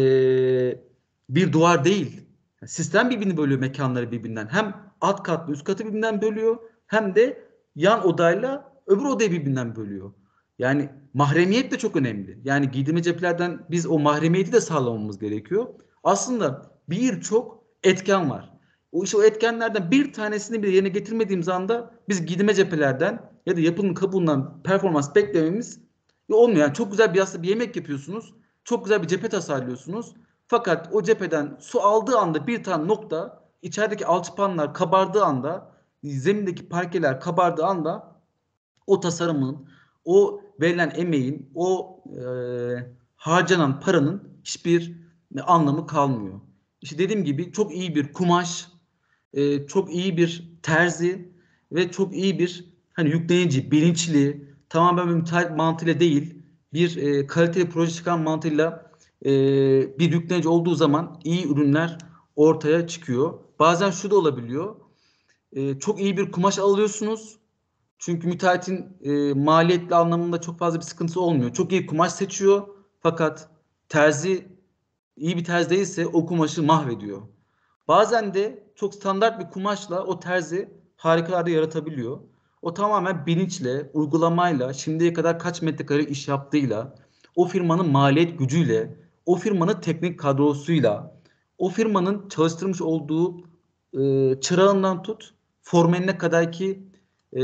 [SPEAKER 1] bir duvar değil. Sistem birbirini bölüyor, mekanları birbirinden. Hem alt katlı üst katı birbirinden bölüyor, hem de yan odayla öbür odayı birbirinden bölüyor. Yani mahremiyet de çok önemli. Yani giydirme cephelerden biz o mahremiyeti de sağlamamız gerekiyor. Aslında birçok etken var. O etkenlerden bir tanesini bile yerine getirmediğimiz anda biz giydirme cephelerden ya da yapının kabuğundan performans beklememiz olmuyor. Yani çok güzel aslında bir yemek yapıyorsunuz. Çok güzel bir cephe tasarlıyorsunuz. Fakat o cepheden su aldığı anda bir tane nokta, içerideki alçıpanlar kabardığı anda, zemindeki parkeler kabardığı anda o tasarımın, o verilen emeğin, o harcanan paranın hiçbir anlamı kalmıyor. İşte dediğim gibi çok iyi bir kumaş, çok iyi bir terzi ve çok iyi bir hani yükleyici, bilinçli, tamamen bir müteahhit mantığıyla değil, bir kaliteli proje çıkan mantığıyla bir yükleyici olduğu zaman iyi ürünler ortaya çıkıyor. Bazen şu da olabiliyor. Çok iyi bir kumaş alıyorsunuz. Çünkü müteahhitin maliyetli anlamında çok fazla bir sıkıntısı olmuyor. Çok iyi kumaş seçiyor. Fakat terzi iyi bir terzi değilse o kumaşı mahvediyor. Bazen de çok standart bir kumaşla o terzi harikalar da yaratabiliyor. O tamamen bilinçle, uygulamayla, şimdiye kadar kaç metrekare iş yaptığıyla, o firmanın maliyet gücüyle, o firmanın teknik kadrosuyla, o firmanın çalıştırmış olduğu çırağından tut, formenine kadar ki e,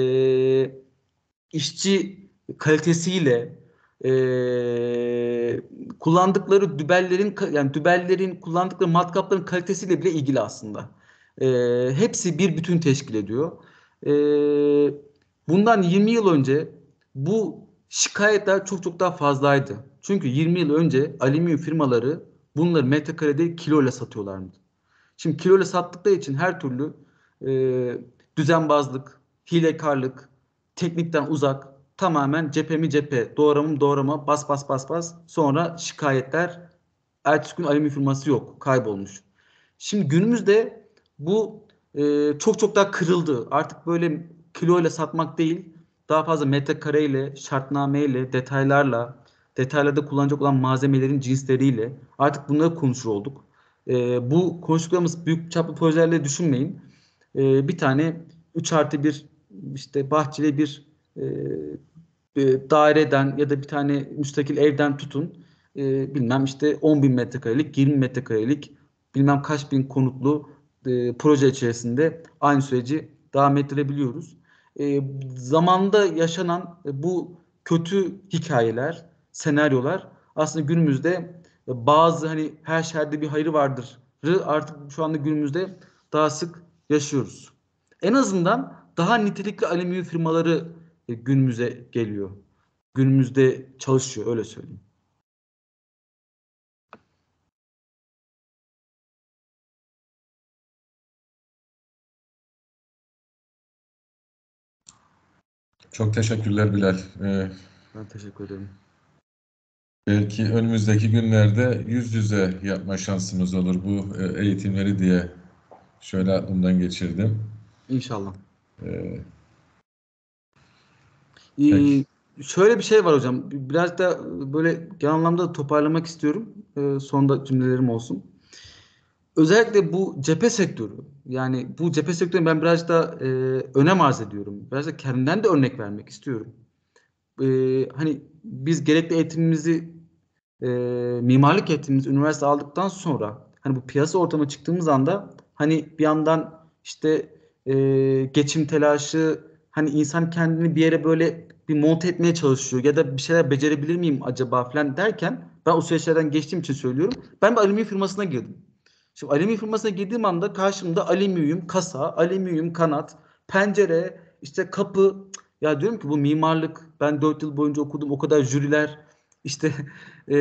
[SPEAKER 1] işçi kalitesiyle, kullandıkları dübellerin kullandıkları matkapların kalitesiyle bile ilgili aslında. Hepsi bir bütün teşkil ediyor. E, Bundan 20 yıl önce bu şikayetler çok daha fazlaydı. Çünkü 20 yıl önce alüminyum firmaları bunları metrekare değil kiloyla satıyorlardı. Şimdi kiloyla sattıkları için her türlü e, düzenbazlık, hilekarlık, teknikten uzak, tamamen cephe mi cephe, doğrama doğrama, bas bas bas bas. Sonra şikayetler, ertesi gün alüminyum firması yok, kaybolmuş. Şimdi günümüzde bu çok daha kırıldı. Artık böyle kiloyla satmak değil, daha fazla metrekareyle, şartnameyle, detaylarla, detaylarda kullanacak olan malzemelerin cinsleriyle artık bunları konuşur olduk. Bu konuştuklarımız büyük çaplı projelerle düşünmeyin. Bir tane 3+1 işte bahçeli bir daireden ya da bir tane müstakil evden tutun. Bilmem işte 10.000 metrekarelik, 20 metrekarelik, bilmem kaç bin konutlu proje içerisinde aynı süreci devam ettirebiliyoruz. Zamanda yaşanan bu kötü hikayeler, senaryolar aslında günümüzde bazı hani her şerde bir hayır vardır artık şu anda günümüzde daha sık yaşıyoruz. En azından daha nitelikli alüminyum firmaları günümüze geliyor. Günümüzde çalışıyor, öyle söyleyeyim.
[SPEAKER 3] Çok teşekkürler Bilal.
[SPEAKER 1] Ben teşekkür ederim.
[SPEAKER 3] Belki önümüzdeki günlerde yüz yüze yapma şansımız olur bu eğitimleri diye şöyle aklımdan geçirdim.
[SPEAKER 1] İnşallah.
[SPEAKER 3] Peki.
[SPEAKER 1] Şöyle bir şey var hocam. Biraz da böyle genel anlamda toparlamak istiyorum. Sonda cümlelerim olsun. özellikle bu cephe sektörü, yani bu cephe sektörünü ben biraz da önem arz ediyorum. Biraz da kendimden de örnek vermek istiyorum. Hani biz gerekli eğitimimizi, mimarlık eğitimimizi üniversite aldıktan sonra hani bu piyasa ortamına çıktığımız anda hani bir yandan işte geçim telaşı, hani insan kendini bir yere böyle bir monte etmeye çalışıyor ya da bir şeyler becerebilir miyim acaba falan derken, ben o süreçlerden geçtiğim için söylüyorum. Ben bir alüminyum firmasına girdim. Şimdi alüminyum firmasına girdiğim anda karşımda alüminyum kasa, alüminyum kanat, pencere, işte kapı. Ya diyorum ki bu mimarlık, ben 4 yıl boyunca okudum, o kadar jüriler, işte eee,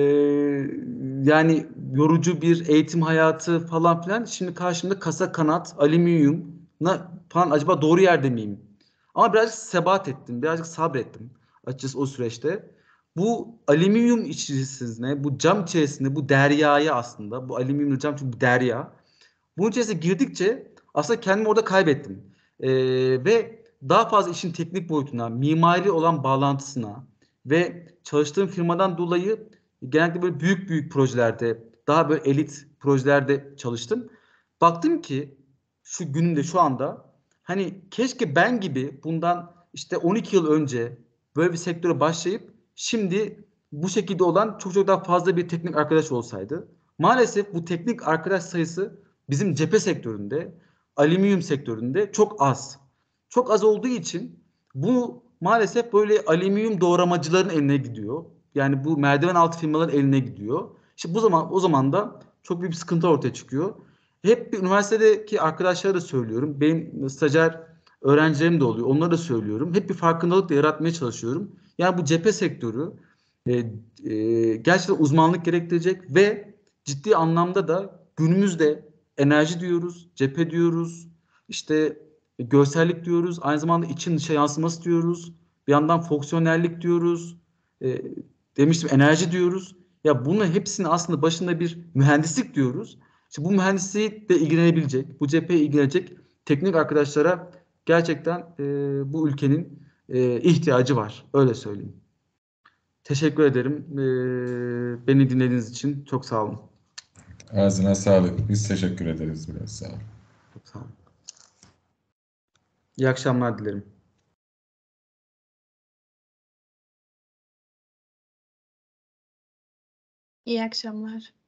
[SPEAKER 1] yani yorucu bir eğitim hayatı falan filan. Şimdi karşımda kasa, kanat, alüminyum falan, acaba doğru yerde miyim? Ama birazcık sebat ettim, birazcık sabrettim açıkçası o süreçte. Bu alüminyum içerisinde, bu cam içerisinde, bu deryaya, aslında bu alüminyum cam çünkü bir derya. Bunun içerisine girdikçe aslında kendimi orada kaybettim. Ve daha fazla işin teknik boyutuna, mimari olan bağlantısına ve çalıştığım firmadan dolayı genellikle böyle büyük büyük projelerde, daha böyle elit projelerde çalıştım. Baktım ki şu günümde, şu anda, hani keşke ben gibi bundan işte 12 yıl önce böyle bir sektöre başlayıp şimdi bu şekilde olan çok çok daha fazla bir teknik arkadaş olsaydı. Maalesef bu teknik arkadaş sayısı bizim cephe sektöründe, alüminyum sektöründe çok az. Çok az olduğu için bu maalesef böyle alüminyum doğramacıların eline gidiyor. Yani bu merdiven altı firmaların eline gidiyor. İşte o zaman da çok büyük bir sıkıntı ortaya çıkıyor. Hep bir üniversitedeki arkadaşlara da söylüyorum. Benim stajyer öğrencilerim de oluyor. Onlara da söylüyorum. Hep bir farkındalık da yaratmaya çalışıyorum. Yani bu cephe sektörü gerçekten uzmanlık gerektirecek ve ciddi anlamda da günümüzde enerji diyoruz, cephe diyoruz, işte görsellik diyoruz, aynı zamanda için dışa yansıması diyoruz, bir yandan fonksiyonellik diyoruz, e, demiştim enerji diyoruz. Ya bunun hepsinin aslında başında bir mühendislik diyoruz. İşte bu mühendisliği de ilgilenebilecek, bu cepheye ilgilenecek teknik arkadaşlara gerçekten bu ülkenin ihtiyacı var. Öyle söyleyeyim. Teşekkür ederim. Beni dinlediğiniz için çok sağ olun.
[SPEAKER 3] Ağzına sağlık. Biz teşekkür ederiz biraz. Sağ olun.
[SPEAKER 1] Çok sağ olun. İyi akşamlar dilerim.
[SPEAKER 2] İyi akşamlar.